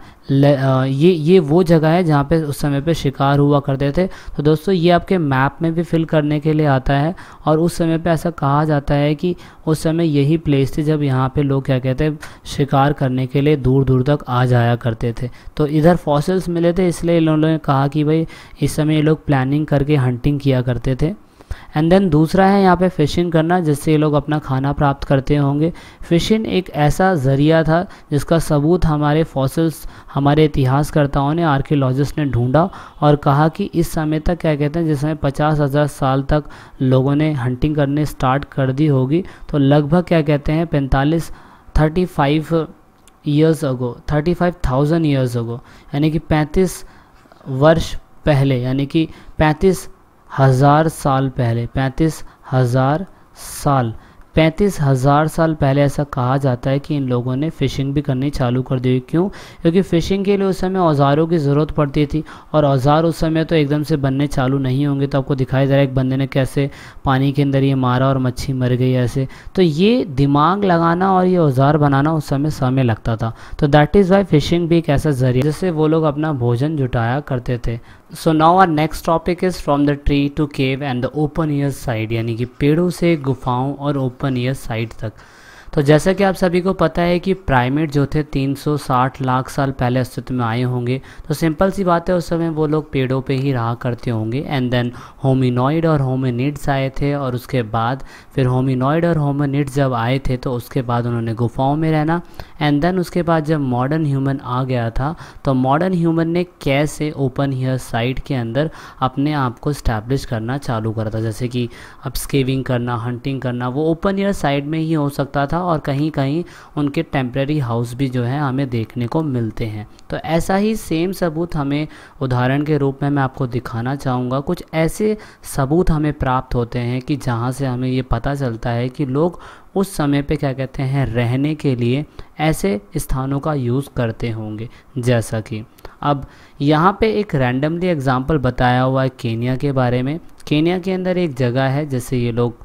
B: ये ये वो जगह है जहाँ पे उस समय पे शिकार हुआ करते थे। तो दोस्तों ये आपके मैप में भी फिल करने के लिए आता है, और उस समय पे ऐसा कहा जाता है कि उस समय यही प्लेस थी जब यहाँ पे लोग क्या कहते हैं शिकार करने के लिए दूर दूर तक आ जाया करते थे। तो इधर फॉसिल्स मिले थे, इसलिए इन लोगों ने कहा कि भाई इस समय ये लोग प्लानिंग करके हंटिंग किया करते थे। एंड देन दूसरा है यहाँ पे फिशिंग करना, जिससे ये लोग अपना खाना प्राप्त करते होंगे। फिशिंग एक ऐसा ज़रिया था जिसका सबूत हमारे फॉसिल्स, हमारे इतिहासकर्ताओं ने, आर्कियोलॉजिस्ट ने ढूंढा और कहा कि इस समय तक क्या कहते हैं जिस समय पचास हज़ार साल तक लोगों ने हंटिंग करने स्टार्ट कर दी होगी, तो लगभग क्या कहते हैं पैंतालीस thirty five years ago thirty five thousand years ago यानी कि पैंतीस वर्ष पहले, यानी कि पैंतीस हज़ार साल पहले, पैंतीस हज़ार साल पैंतीस हज़ार साल पहले ऐसा कहा जाता है कि इन लोगों ने फ़िशिंग भी करनी चालू कर दी। क्यों? क्योंकि फ़िशिंग के लिए उस समय औज़ारों की ज़रूरत पड़ती थी, और औज़ार उस समय तो एकदम से बनने चालू नहीं होंगे। तो आपको दिखाई दे रहा है एक बंदे ने कैसे पानी के अंदर ये मारा और मच्छी मर गई ऐसे। तो ये दिमाग लगाना और ये औज़ार बनाना उस समय समय लगता था। तो दैट इज़ वाई फ़िशिंग भी एक ऐसा ज़रिया जिससे वो लोग अपना भोजन जुटाया करते थे। So now our next topic is from the tree to cave and the open air side, यानी कि पेड़ों से गुफाओं और ओपन एयर साइड तक। तो जैसा कि आप सभी को पता है कि प्राइमेट जो थे तीन सौ साठ लाख साल पहले अस्तित्व में आए होंगे। तो सिंपल सी बात है उस समय वो लोग पेड़ों पे ही रहा करते होंगे। एंड देन होमिनॉइड और होमिनिड्स आए थे, और उसके बाद फिर होमिनॉइड और होमिनिड्स जब आए थे तो उसके बाद उन्होंने गुफाओं में रहना। एंड देन उसके बाद जब मॉडर्न ह्यूमन आ गया था तो मॉडर्न ह्यूमन ने कैसे ओपन एयर साइट के अंदर अपने आप को स्टैब्लिश करना चालू करा था। जैसे कि अब स्केविंग करना, हंटिंग करना, वो ओपन एयर साइट में ही हो सकता था, और कहीं कहीं उनके टेम्परेरी हाउस भी जो है हमें देखने को मिलते हैं। तो ऐसा ही सेम सबूत हमें उदाहरण के रूप में मैं आपको दिखाना चाहूँगा। कुछ ऐसे सबूत हमें प्राप्त होते हैं कि जहाँ से हमें ये पता चलता है कि लोग उस समय पे क्या कहते हैं रहने के लिए ऐसे स्थानों का यूज़ करते होंगे। जैसा कि अब यहाँ पे एक रैंडमली एग्जांपल बताया हुआ है केनिया के बारे में। केनिया के अंदर एक जगह है जैसे ये लोग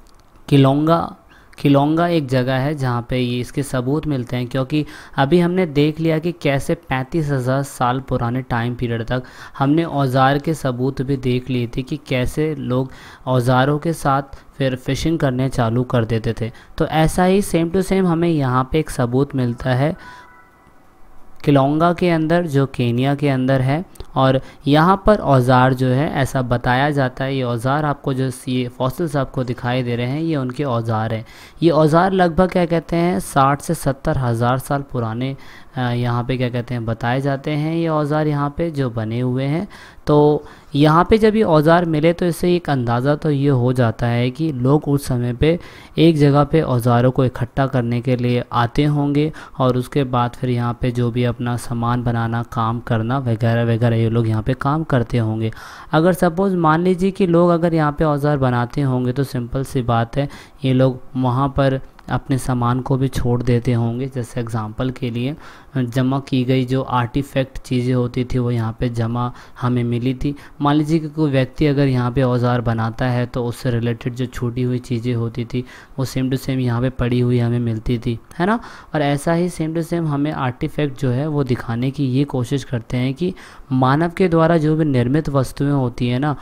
B: किलोंगा किलोंगा एक जगह है जहाँ पे ये इसके सबूत मिलते हैं, क्योंकि अभी हमने देख लिया कि कैसे पैंतीस हज़ार साल पुराने टाइम पीरियड तक हमने औज़ार के सबूत भी देख लिए थे कि कैसे लोग औज़ारों के साथ फिर फिशिंग करने चालू कर देते थे। तो ऐसा ही सेम टू सेम हमें यहाँ पे एक सबूत मिलता है किलोंगा के अंदर जो केनिया के अंदर है, और यहाँ पर औज़ार जो है ऐसा बताया जाता है, ये औज़ार आपको जो ये फॉसिल्स आपको दिखाई दे रहे हैं ये उनके औज़ार हैं। ये औज़ार लगभग क्या कहते हैं साठ से सत्तर हज़ार साल पुराने यहाँ पे क्या कहते हैं बताए जाते हैं ये औज़ार यहाँ पे जो बने हुए हैं। तो यहाँ पे जब ये औज़ार मिले तो इससे एक अंदाज़ा तो ये हो जाता है कि लोग उस समय पे एक जगह पे औज़ारों को इकट्ठा करने के लिए आते होंगे, और उसके बाद फिर यहाँ पे जो भी अपना सामान बनाना, काम करना वगैरह वगैरह ये लोग यहाँ पे काम करते होंगे। अगर सपोज़ मान लीजिए कि लोग अगर यहाँ पे औज़ार बनाते होंगे तो सिंपल सी बात है ये लोग वहाँ पर अपने सामान को भी छोड़ देते होंगे। जैसे एग्जांपल के लिए जमा की गई जो आर्टिफैक्ट चीज़ें होती थी वो यहाँ पे जमा हमें मिली थी। मान लीजिए कि कोई व्यक्ति अगर यहाँ पे औज़ार बनाता है तो उससे रिलेटेड जो छूटी हुई चीज़ें होती थी वो सेम टू सेम यहाँ पे पड़ी हुई हमें मिलती थी, है ना। और ऐसा ही सेम टू सेम हमें आर्टिफैक्ट जो है वो दिखाने की ये कोशिश करते हैं कि मानव के द्वारा जो भी निर्मित वस्तुएँ होती हैं ना,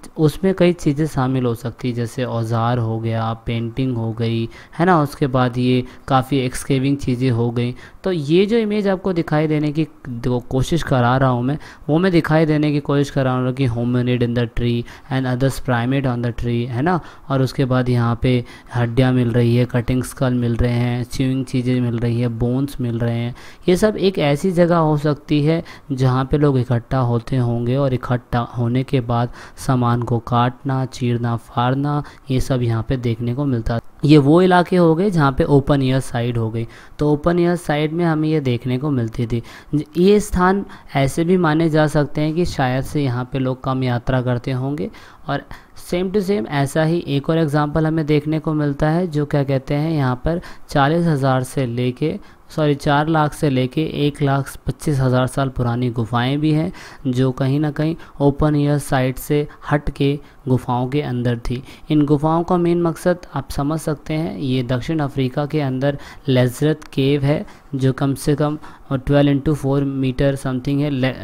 B: उसमें कई चीज़ें शामिल हो सकती है, जैसे औजार हो गया, पेंटिंग हो गई, है ना। उसके बाद ये काफ़ी एक्सकेविंग चीज़ें हो गई। तो ये जो इमेज आपको दिखाई देने की कोशिश करा रहा हूँ मैं, वो मैं दिखाई देने की कोशिश कर रहा हूँ कि hominid in the tree and others primate on the tree, है ना। और उसके बाद यहाँ पे हड्डियाँ मिल रही है, कटिंग स्कल मिल रहे हैं, च्यूइंग चीज़ें मिल रही है, बोन्स मिल रहे हैं। ये सब एक ऐसी जगह हो सकती है जहाँ पे लोग इकट्ठा होते होंगे और इकट्ठा होने के बाद सामान को काटना, चीरना, फाड़ना, ये सब यहाँ पे देखने को मिलता है। ये वो इलाके हो गए जहाँ पे ओपन एयर साइड हो गई। तो ओपन एयर साइड में हमें ये देखने को मिलती थी। ये स्थान ऐसे भी माने जा सकते हैं कि शायद से यहाँ पे लोग कम यात्रा करते होंगे। और सेम टू सेम ऐसा ही एक और एग्जांपल हमें देखने को मिलता है, जो क्या कहते हैं यहाँ पर चालीस हज़ार से लेके सॉरी चार लाख से लेके एक लाख पच्चीस हज़ार साल पुरानी गुफाएं भी हैं, जो कहीं ना कहीं ओपन एयर साइट से हट के गुफाओं के अंदर थी। इन गुफाओं का मेन मकसद आप समझ सकते हैं, ये दक्षिण अफ्रीका के अंदर लेज़रत केव है, जो कम से कम twelve into four metre something है। ले,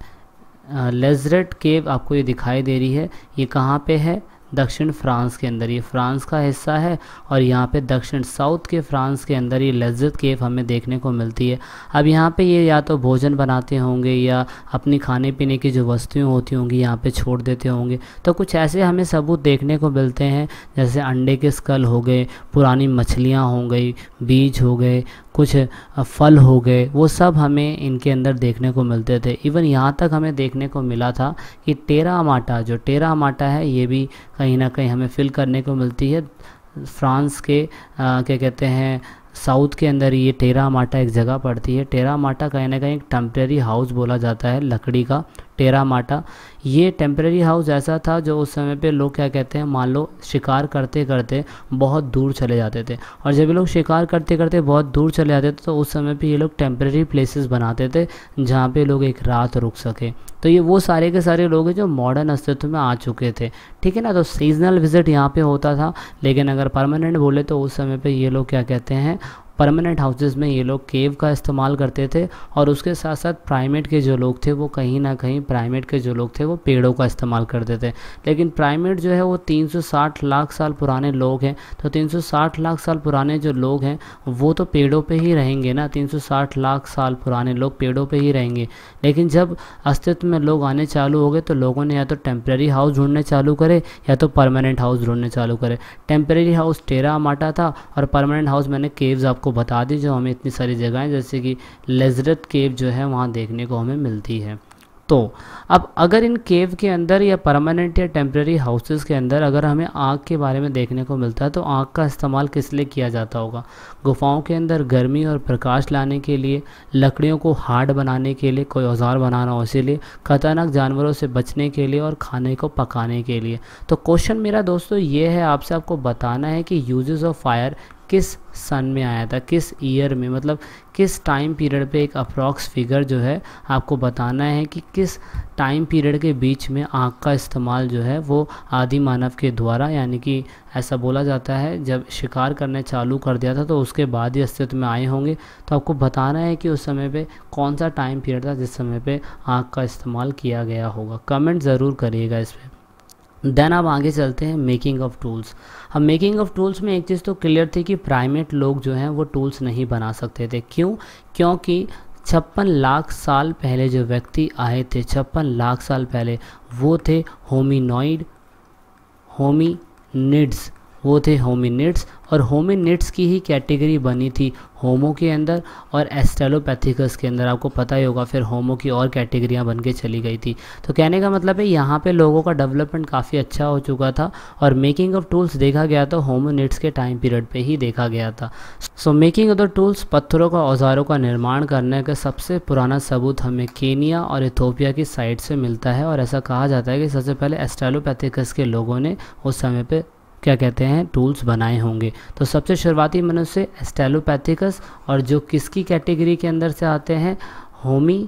B: लेज़रत केव आपको ये दिखाई दे रही है, ये कहाँ पे है? दक्षिण फ्रांस के अंदर। ये फ्रांस का हिस्सा है और यहाँ पे दक्षिण साउथ के फ्रांस के अंदर ये लेज़रत केव हमें देखने को मिलती है। अब यहाँ पे ये या तो भोजन बनाते होंगे या अपनी खाने पीने की जो वस्तुएं होती होंगी यहाँ पे छोड़ देते होंगे। तो कुछ ऐसे हमें सबूत देखने को मिलते हैं, जैसे अंडे के स्कल हो गए, पुरानी मछलियाँ हो गई, बीज हो गए, कुछ फल हो गए, वो सब हमें इनके अंदर देखने को मिलते थे। इवन यहाँ तक हमें देखने को मिला था कि टेरा माटा, जो टेरा माटा है, ये भी कहीं ना कहीं हमें फिल करने को मिलती है। फ्रांस के आ, क्या कहते हैं साउथ के अंदर ये टेरा माटा एक जगह पड़ती है। टेरा माटा कहीं ना कहीं एक टेम्परेरी हाउस बोला जाता है, लकड़ी का टेरा माटा। ये टेम्परेरी हाउस ऐसा था जो उस समय पे लोग क्या कहते हैं, मान लो शिकार करते करते बहुत दूर चले जाते थे, और जब ये लोग शिकार करते करते बहुत दूर चले जाते थे तो उस समय पे ये लोग टेम्परेरी प्लेसेस बनाते थे जहाँ पे लोग एक रात रुक सके। तो ये वो सारे के सारे लोग हैं जो मॉडर्न अस्तित्व में आ चुके थे, ठीक है ना। तो सीजनल विजिट यहाँ पे होता था, लेकिन अगर परमानेंट बोले तो उस समय पे ये लोग क्या कहते हैं, परमानेंट हाउसेस में ये लोग केव का इस्तेमाल करते थे। और उसके साथ साथ प्राइमेट के जो लोग थे वो कहीं ना कहीं प्राइमेट के जो लोग थे वो पेड़ों का इस्तेमाल करते थे। लेकिन प्राइमेट जो है वो तीन सौ साठ लाख साल पुराने लोग हैं, तो तीन सौ साठ लाख साल पुराने जो लोग हैं वो तो पेड़ों पे ही रहेंगे ना। तीन सौ साठ लाख साल पुराने लोग पेड़ों पे ही रहेंगे। लेकिन जब अस्तित्व में लोग आने चालू हो गए तो लोगों ने या तो टेम्परेरी हाउस ढूंढने चालू करे या तो परमानेंट हाउस ढूंढने चालू करे। टेम्परेरी हाउस टेरा माटा था और परमानेंट हाउस मैंने केव्स आपको बता दी, जो हमें इतनी सारी जगहें जैसे कि लेज़रत केव जो है वहाँ देखने को हमें मिलती है। तो अब अगर इन केव के अंदर या परमानेंट या टेम्परेरी हाउसेस के अंदर अगर हमें आग के बारे में देखने को मिलता है तो आग का इस्तेमाल किस लिए किया जाता होगा? गुफाओं के अंदर गर्मी और प्रकाश लाने के लिए, लकड़ियों को हार्ड बनाने के लिए, कोई औजार बनाना हो इसीलिए, खतरनाक जानवरों से बचने के लिए और खाने को पकाने के लिए। तो क्वेश्चन मेरा दोस्तों ये है आपसे, आपको बताना है कि यूजेस ऑफ फायर किस सन में आया था, किस ईयर में, मतलब किस टाइम पीरियड पे, एक अप्रॉक्स फिगर जो है आपको बताना है कि किस टाइम पीरियड के बीच में आग का इस्तेमाल जो है वो आदि मानव के द्वारा, यानी कि ऐसा बोला जाता है जब शिकार करने चालू कर दिया था तो उसके बाद ही अस्तित्व में आए होंगे। तो आपको बताना है कि उस समय पे कौन सा टाइम पीरियड था जिस समय पे आग का इस्तेमाल किया गया होगा। कमेंट ज़रूर करिएगा इस पर। देन अब आगे चलते हैं मेकिंग ऑफ टूल्स। अब मेकिंग ऑफ टूल्स में एक चीज़ तो क्लियर थी कि प्राइमेट लोग जो हैं वो टूल्स नहीं बना सकते थे। क्यों? क्योंकि छप्पन लाख साल पहले जो व्यक्ति आए थे, छप्पन लाख साल पहले, वो थे होमिनॉइड होमिनिड्स वो थे होमिनिड्स और होमिनिड्स की ही कैटेगरी बनी थी होमो के अंदर और एस्ट्रेलोपैथिकस के अंदर। आपको पता ही होगा फिर होमो की और कैटेगरियां बन के चली गई थी। तो कहने का मतलब है यहाँ पे लोगों का डेवलपमेंट काफ़ी अच्छा हो चुका था और मेकिंग ऑफ टूल्स देखा गया तो होमिनिड्स के टाइम पीरियड पे ही देखा गया था। So making of the tools, पत्थरों का औजारों का निर्माण करने का सबसे पुराना सबूत हमें केनिया और इथोपिया की साइड से मिलता है और ऐसा कहा जाता है कि सबसे पहले एस्ट्रेलोपैथिकस के लोगों ने उस समय पर क्या कहते हैं टूल्स बनाए होंगे। तो सबसे शुरुआती मनुष्य एस्ट्रेलोपैथिकस और जो किसकी कैटेगरी के अंदर से आते हैं, होमी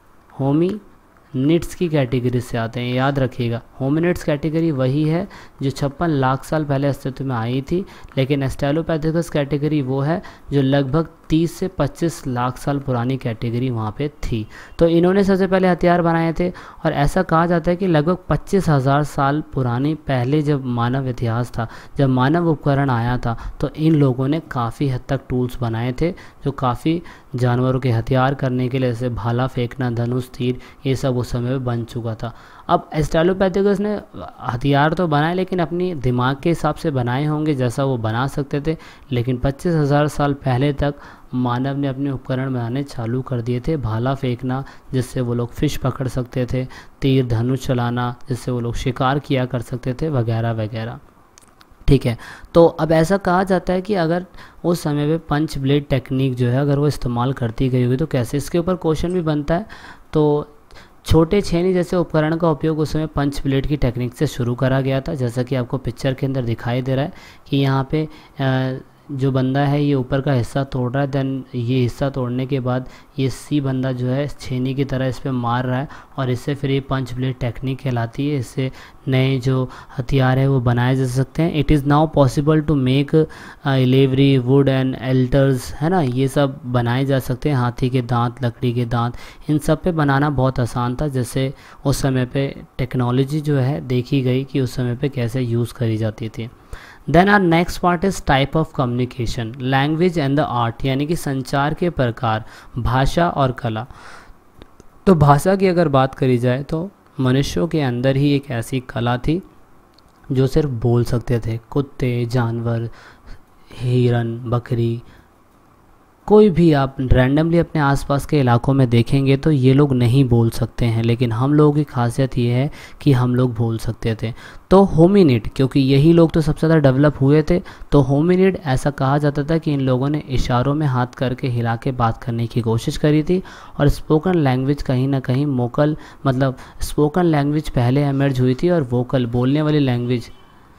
B: होमिनिड्स की कैटेगरी से आते हैं। याद रखिएगा होमिनिड्स कैटेगरी वही है जो छप्पन लाख साल पहले अस्तित्व में आई थी, लेकिन एस्ट्रेलोपैथिकस कैटेगरी वो है जो लगभग तीस से पच्चीस लाख साल पुरानी कैटेगरी वहाँ पे थी। तो इन्होंने सबसे पहले हथियार बनाए थे और ऐसा कहा जाता है कि लगभग पच्चीस हज़ार साल पुरानी पहले जब मानव इतिहास था, जब मानव उपकरण आया था, तो इन लोगों ने काफ़ी हद तक टूल्स बनाए थे जो काफ़ी जानवरों के हथियार करने के लिए, जैसे भाला फेंकना, धनुष, तीर, ये सब उस समय में बन चुका था। अब ऑस्ट्रेलोपिथेकस ने हथियार तो बनाए लेकिन अपनी दिमाग के हिसाब से बनाए होंगे जैसा वो बना सकते थे, लेकिन पच्चीस हज़ार साल पहले तक मानव ने अपने उपकरण बनाने चालू कर दिए थे। भाला फेंकना जिससे वो लोग फिश पकड़ सकते थे, तीर धनुष चलाना जिससे वो लोग शिकार किया कर सकते थे, वगैरह वगैरह। ठीक है, तो अब ऐसा कहा जाता है कि अगर उस समय पे पंच ब्लेड टेक्निक जो है अगर वो इस्तेमाल करती गई होगी तो कैसे, इसके ऊपर क्वेश्चन भी बनता है। तो छोटे छेनी जैसे उपकरण का उपयोग उस समय पंच ब्लेड की टेक्निक से शुरू करा गया था, जैसा कि आपको पिक्चर के अंदर दिखाई दे रहा है कि यहाँ पे आ, जो बंदा है ये ऊपर का हिस्सा तोड़ रहा है, देन ये हिस्सा तोड़ने के बाद ये सी बंदा जो है छेनी की तरह इस पे मार रहा है और इससे फिर ये पंच ब्लेड टेक्निक कहलाती है। इससे नए जो हथियार है वो बनाए जा सकते हैं। It is now possible to make ivory, wood and antlers, है ना, ये सब बनाए जा सकते हैं। हाथी के दांत, लकड़ी के दांत, इन सब पे बनाना बहुत आसान था, जैसे उस समय पे टेक्नोलॉजी जो है देखी गई कि उस समय पे कैसे यूज़ करी जाती थी। Then our next part is type of communication, language and the art, यानी कि संचार के प्रकार, भाषा और कला। तो भाषा की अगर बात करी जाए तो मनुष्यों के अंदर ही एक ऐसी कला थी जो सिर्फ बोल सकते थे। कुत्ते, जानवर, हिरन, बकरी, कोई भी आप रैंडमली अपने आसपास के इलाकों में देखेंगे तो ये लोग नहीं बोल सकते हैं, लेकिन हम लोगों की खासियत ये है कि हम लोग बोल सकते थे। तो होमिनिड, क्योंकि यही लोग तो सबसे ज़्यादा डेवलप हुए थे, तो होमिनिड ऐसा कहा जाता था कि इन लोगों ने इशारों में हाथ करके हिला के बात करने की कोशिश करी थी। और स्पोकन लैंग्वेज कहीं ना कहीं मोकल, मतलब स्पोकन लैंग्वेज पहले एमर्ज हुई थी और वोकल, बोलने वाली लैंग्वेज,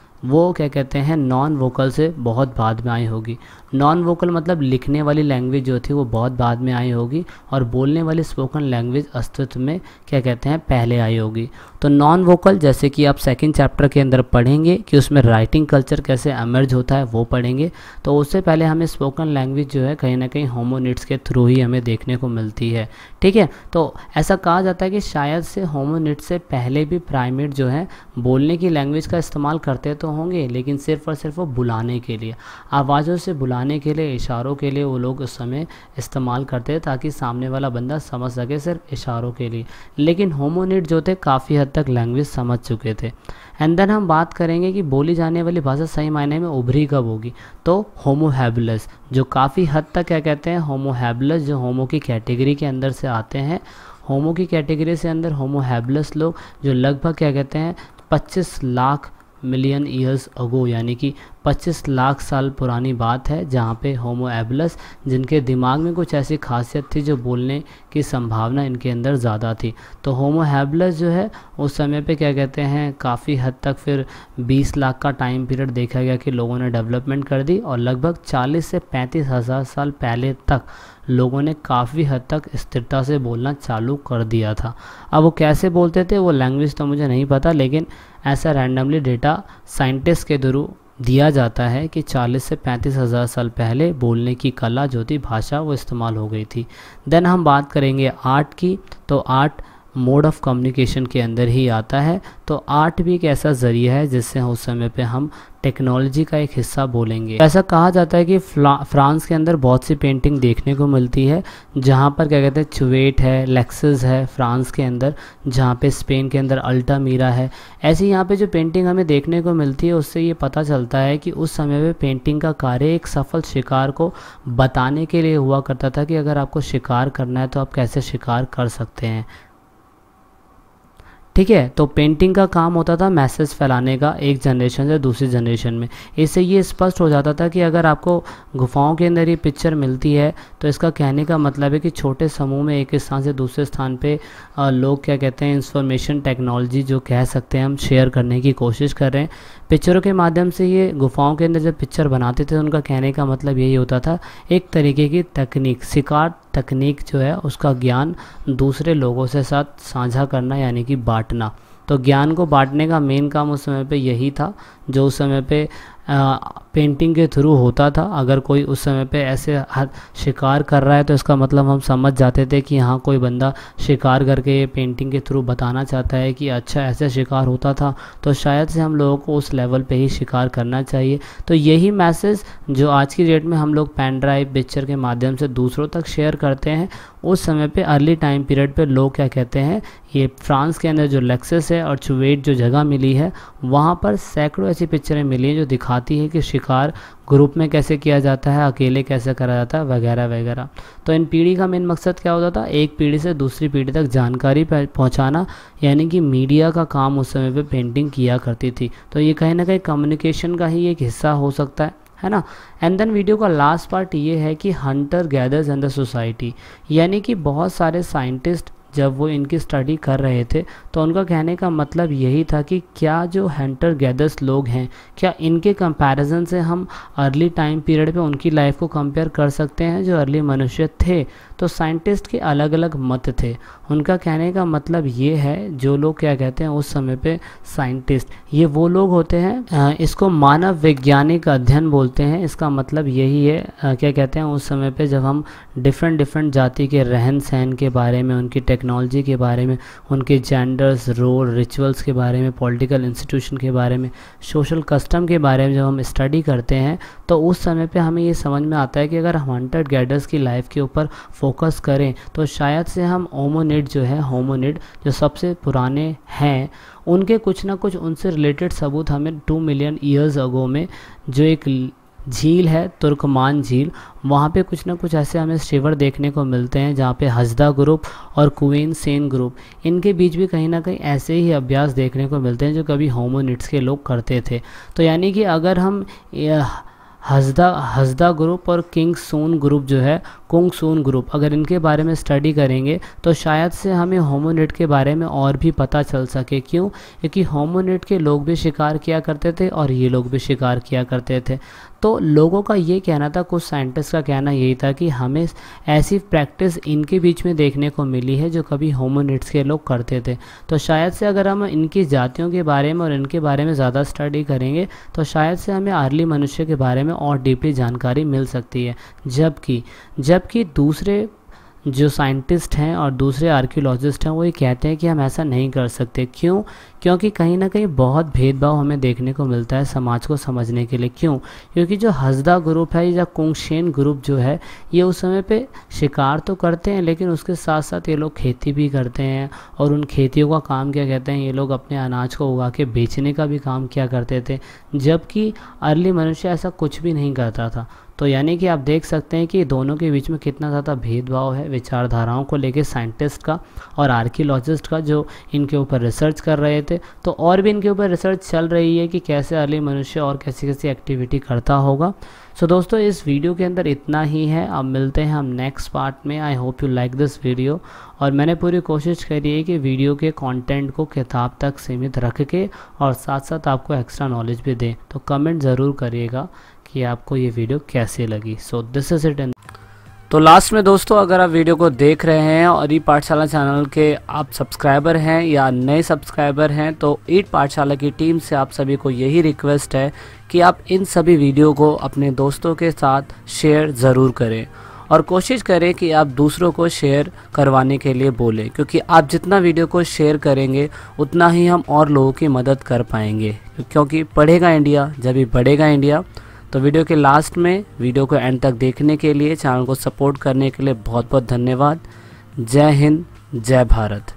B: वो क्या कहते हैं, नॉन वोकल से बहुत बाद में आई होगी। नॉन वोकल मतलब लिखने वाली लैंग्वेज जो थी वो बहुत बाद में आई होगी और बोलने वाली स्पोकन लैंग्वेज अस्तित्व में क्या कहते हैं पहले आई होगी। तो नॉन वोकल, जैसे कि आप सेकंड चैप्टर के अंदर पढ़ेंगे कि उसमें राइटिंग कल्चर कैसे एमर्ज होता है वो पढ़ेंगे, तो उससे पहले हमें स्पोकन लैंग्वेज जो है कहीं ना कहीं होमोनिड्स के थ्रू ही हमें देखने को मिलती है। ठीक है, तो ऐसा कहा जाता है कि शायद से होमोनिड्स से पहले भी प्राइमेट जो है बोलने की लैंग्वेज का इस्तेमाल करते तो होंगे, लेकिन सिर्फ और सिर्फ वो बुलाने के लिए, आवाज़ों से बुलाने के लिए, इशारों के लिए वो लोग उस समय इस्तेमाल करते थे ताकि सामने वाला बंदा समझ सके सिर्फ इशारों के लिए। लेकिन होमोनिड जो थे काफ़ी हद तक लैंग्वेज समझ चुके थे। एंड देन हम बात करेंगे कि बोली जाने वाली भाषा सही मायने में उभरी कब होगी, तो होमो हैबिलस, जो काफ़ी हद तक क्या कहते हैं होमो हैबिलस, जो होमो की कैटेगरी के अंदर से आते हैं। होमो की कैटेगरी से अंदर होमो हैबिलस लोग जो लगभग क्या कहते हैं पच्चीस लाख मिलियन ईयर्स अगो, यानी कि पच्चीस लाख साल पुरानी बात है, जहाँ पे होमो हैबिलस, जिनके दिमाग में कुछ ऐसी खासियत थी जो बोलने की संभावना इनके अंदर ज़्यादा थी। तो होमो हैबिलस जो है उस समय पे क्या कहते हैं काफ़ी हद तक फिर बीस लाख का टाइम पीरियड देखा गया कि लोगों ने डेवलपमेंट कर दी और लगभग चालीस से पैंतीस हज़ार साल पहले तक लोगों ने काफ़ी हद तक स्थिरता से बोलना चालू कर दिया था। अब वो कैसे बोलते थे वो लैंग्वेज तो मुझे नहीं पता, लेकिन ऐसा रैंडमली डेटा साइंटिस्ट के थ्रू दिया जाता है कि चालीस से पैंतीस हज़ार साल पहले बोलने की कला जो थी, भाषा, वो इस्तेमाल हो गई थी। देन हम बात करेंगे आर्ट की, तो आर्ट मोड ऑफ कम्युनिकेशन के अंदर ही आता है। तो आर्ट भी एक ऐसा ज़रिया है जिससे उस समय पे हम टेक्नोलॉजी का एक हिस्सा बोलेंगे। ऐसा कहा जाता है कि फ्रांस के अंदर बहुत सी पेंटिंग देखने को मिलती है, जहाँ पर क्या कहते हैं चुवेट है, लेक्सिस है फ्रांस के अंदर, जहाँ पे स्पेन के अंदर अल्टामीरा है। ऐसी यहाँ पे जो पेंटिंग हमें देखने को मिलती है उससे ये पता चलता है कि उस समय पे पेंटिंग का कार्य एक सफल शिकार को बताने के लिए हुआ करता था कि अगर आपको शिकार करना है तो आप कैसे शिकार कर सकते हैं। ठीक है, तो पेंटिंग का काम होता था मैसेज फैलाने का एक जनरेशन से दूसरी जनरेशन में। इससे ये स्पष्ट हो जाता था कि अगर आपको गुफाओं के अंदर ये पिक्चर मिलती है तो इसका कहने का मतलब है कि छोटे समूह में एक स्थान से दूसरे स्थान पे लोग क्या कहते हैं इंफॉर्मेशन टेक्नोलॉजी जो कह सकते हैं हम शेयर करने की कोशिश कर रहे हैं। पिक्चरों के माध्यम से ये गुफाओं के अंदर जब पिक्चर बनाते थे उनका कहने का मतलब यही होता था, एक तरीके की तकनीक, शिकार तकनीक जो है उसका ज्ञान दूसरे लोगों से साथ साझा करना, यानी कि बांटना। तो ज्ञान को बांटने का मेन काम उस समय पे यही था, जो उस समय पे पेंटिंग के थ्रू होता था। अगर कोई उस समय पे ऐसे शिकार कर रहा है तो इसका मतलब हम समझ जाते थे कि हाँ कोई बंदा शिकार करके ये पेंटिंग के थ्रू बताना चाहता है कि अच्छा ऐसे शिकार होता था, तो शायद से हम लोगों को उस लेवल पे ही शिकार करना चाहिए। तो यही मैसेज जो आज की डेट में हम लोग पेन ड्राइव पिक्चर के माध्यम से दूसरों तक शेयर करते हैं, उस समय पे अर्ली टाइम पीरियड पे लोग क्या कहते हैं, ये फ्रांस के अंदर जो लेक्सस है और चुवेट जो जगह मिली है वहाँ पर सैकड़ों ऐसी पिक्चरें मिली हैं जो दिखाती है कि शिकार ग्रुप में कैसे किया जाता है, अकेले कैसे करा जाता है, वगैरह वगैरह। तो इन पीढ़ी का मेन मकसद क्या होता था, एक पीढ़ी से दूसरी पीढ़ी तक जानकारी पहुंचाना, यानी कि मीडिया का काम उस समय पे पेंटिंग किया करती थी। तो ये कहीं ना कहीं कम्युनिकेशन का ही एक हिस्सा हो सकता है है ना। एंड देन वीडियो का लास्ट पार्ट ये है कि hunter gatherers and the society, यानी कि बहुत सारे साइंटिस्ट जब वो इनकी स्टडी कर रहे थे तो उनका कहने का मतलब यही था कि क्या जो हंटर गैदर्स लोग हैं, क्या इनके कंपैरिजन से हम अर्ली टाइम पीरियड पे उनकी लाइफ को कंपेयर कर सकते हैं जो अर्ली मनुष्य थे। तो साइंटिस्ट के अलग अलग मत थे। उनका कहने का मतलब ये है, जो लोग क्या कहते हैं उस समय पे साइंटिस्ट, ये वो लोग होते हैं, इसको मानव वैज्ञानिक अध्ययन बोलते हैं। इसका मतलब यही है, क्या कहते हैं उस समय पे जब हम डिफरेंट डिफरेंट जाति के रहन सहन के बारे में, उनकी टेक्नोलॉजी के बारे में, उनके जेंडर्स, रोल, रिचुअल्स के बारे में, पॉलिटिकल इंस्टीट्यूशन के बारे में, सोशल कस्टम के बारे में जब हम स्टडी करते हैं तो उस समय पे हमें ये समझ में आता है कि अगर हम हंटर गैदर्स की लाइफ के ऊपर फोकस करें तो शायद से हम होमोनिड जो है, होमोनिड जो सबसे पुराने हैं, उनके कुछ ना कुछ उनसे रिलेटेड सबूत हमें टू मिलियन ईयर्स अगो में जो एक झील है तुर्कमान झील, वहाँ पे कुछ ना कुछ ऐसे हमें शिवर देखने को मिलते हैं जहाँ पे हजदा ग्रुप और कुवेन सेन ग्रुप, इनके बीच भी कहीं ना कहीं ऐसे ही अभ्यास देखने को मिलते हैं जो कभी होमोनिड्स के लोग करते थे। तो यानी कि अगर हम हजदा हजदा ग्रुप और किंग सून ग्रुप जो है, कुंग सून ग्रुप, अगर इनके बारे में स्टडी करेंगे तो शायद से हमें होमोनिड के बारे में और भी पता चल सके। क्यों? क्योंकि होमोनिड के लोग भी शिकार किया करते थे और ये लोग भी शिकार किया करते थे। तो लोगों का ये कहना था, कुछ साइंटिस्ट का कहना यही था कि हमें ऐसी प्रैक्टिस इनके बीच में देखने को मिली है जो कभी होमोनिड्स के लोग करते थे। तो शायद से अगर हम इनकी जातियों के बारे में और इनके बारे में ज़्यादा स्टडी करेंगे तो शायद से हमें अर्ली मनुष्य के बारे में और डीपली जानकारी मिल सकती है। जबकि जबकि दूसरे जो साइंटिस्ट हैं और दूसरे आर्कियोलॉजिस्ट हैं वो ये कहते हैं कि हम ऐसा नहीं कर सकते। क्यों? क्योंकि कहीं ना कहीं बहुत भेदभाव हमें देखने को मिलता है समाज को समझने के लिए। क्यों? क्योंकि जो हजदा ग्रुप है या कुंगशेन ग्रुप जो है, ये उस समय पे शिकार तो करते हैं लेकिन उसके साथ साथ ये लोग खेती भी करते हैं, और उन खेतियों का काम क्या कहते हैं, ये लोग अपने अनाज को उगा के बेचने का भी काम किया करते थे। जबकि अर्ली मनुष्य ऐसा कुछ भी नहीं करता था। तो यानी कि आप देख सकते हैं कि दोनों के बीच में कितना ज़्यादा भेदभाव है विचारधाराओं को लेके, साइंटिस्ट का और आर्कियोलॉजिस्ट का जो इनके ऊपर रिसर्च कर रहे थे। तो और भी इनके ऊपर रिसर्च चल रही है कि कैसे अर्ली मनुष्य और कैसी कैसी एक्टिविटी करता होगा। सो so, दोस्तों इस वीडियो के अंदर इतना ही है। अब मिलते हैं हम नेक्स्ट पार्ट में। I hope you like this video. और मैंने पूरी कोशिश करी है कि वीडियो के कंटेंट को किताब तक सीमित रख के और साथ साथ आपको एक्स्ट्रा नॉलेज भी दें। तो कमेंट ज़रूर करिएगा कि आपको ये वीडियो कैसे लगी। So this is it.
A: तो लास्ट में दोस्तों, अगर आप वीडियो को देख रहे हैं और ई पाठशाला चैनल के आप सब्सक्राइबर हैं या नए सब्सक्राइबर हैं, तो ई पाठशाला की टीम से आप सभी को यही रिक्वेस्ट है कि आप इन सभी वीडियो को अपने दोस्तों के साथ शेयर ज़रूर करें और कोशिश करें कि आप दूसरों को शेयर करवाने के लिए बोलें, क्योंकि आप जितना वीडियो को शेयर करेंगे उतना ही हम और लोगों की मदद कर पाएंगे। क्योंकि पढ़ेगा इंडिया जब भी बढ़ेगा इंडिया। तो वीडियो के लास्ट में वीडियो को एंड तक देखने के लिए, चैनल को सपोर्ट करने के लिए बहुत बहुत धन्यवाद। जय हिंद, जय भारत।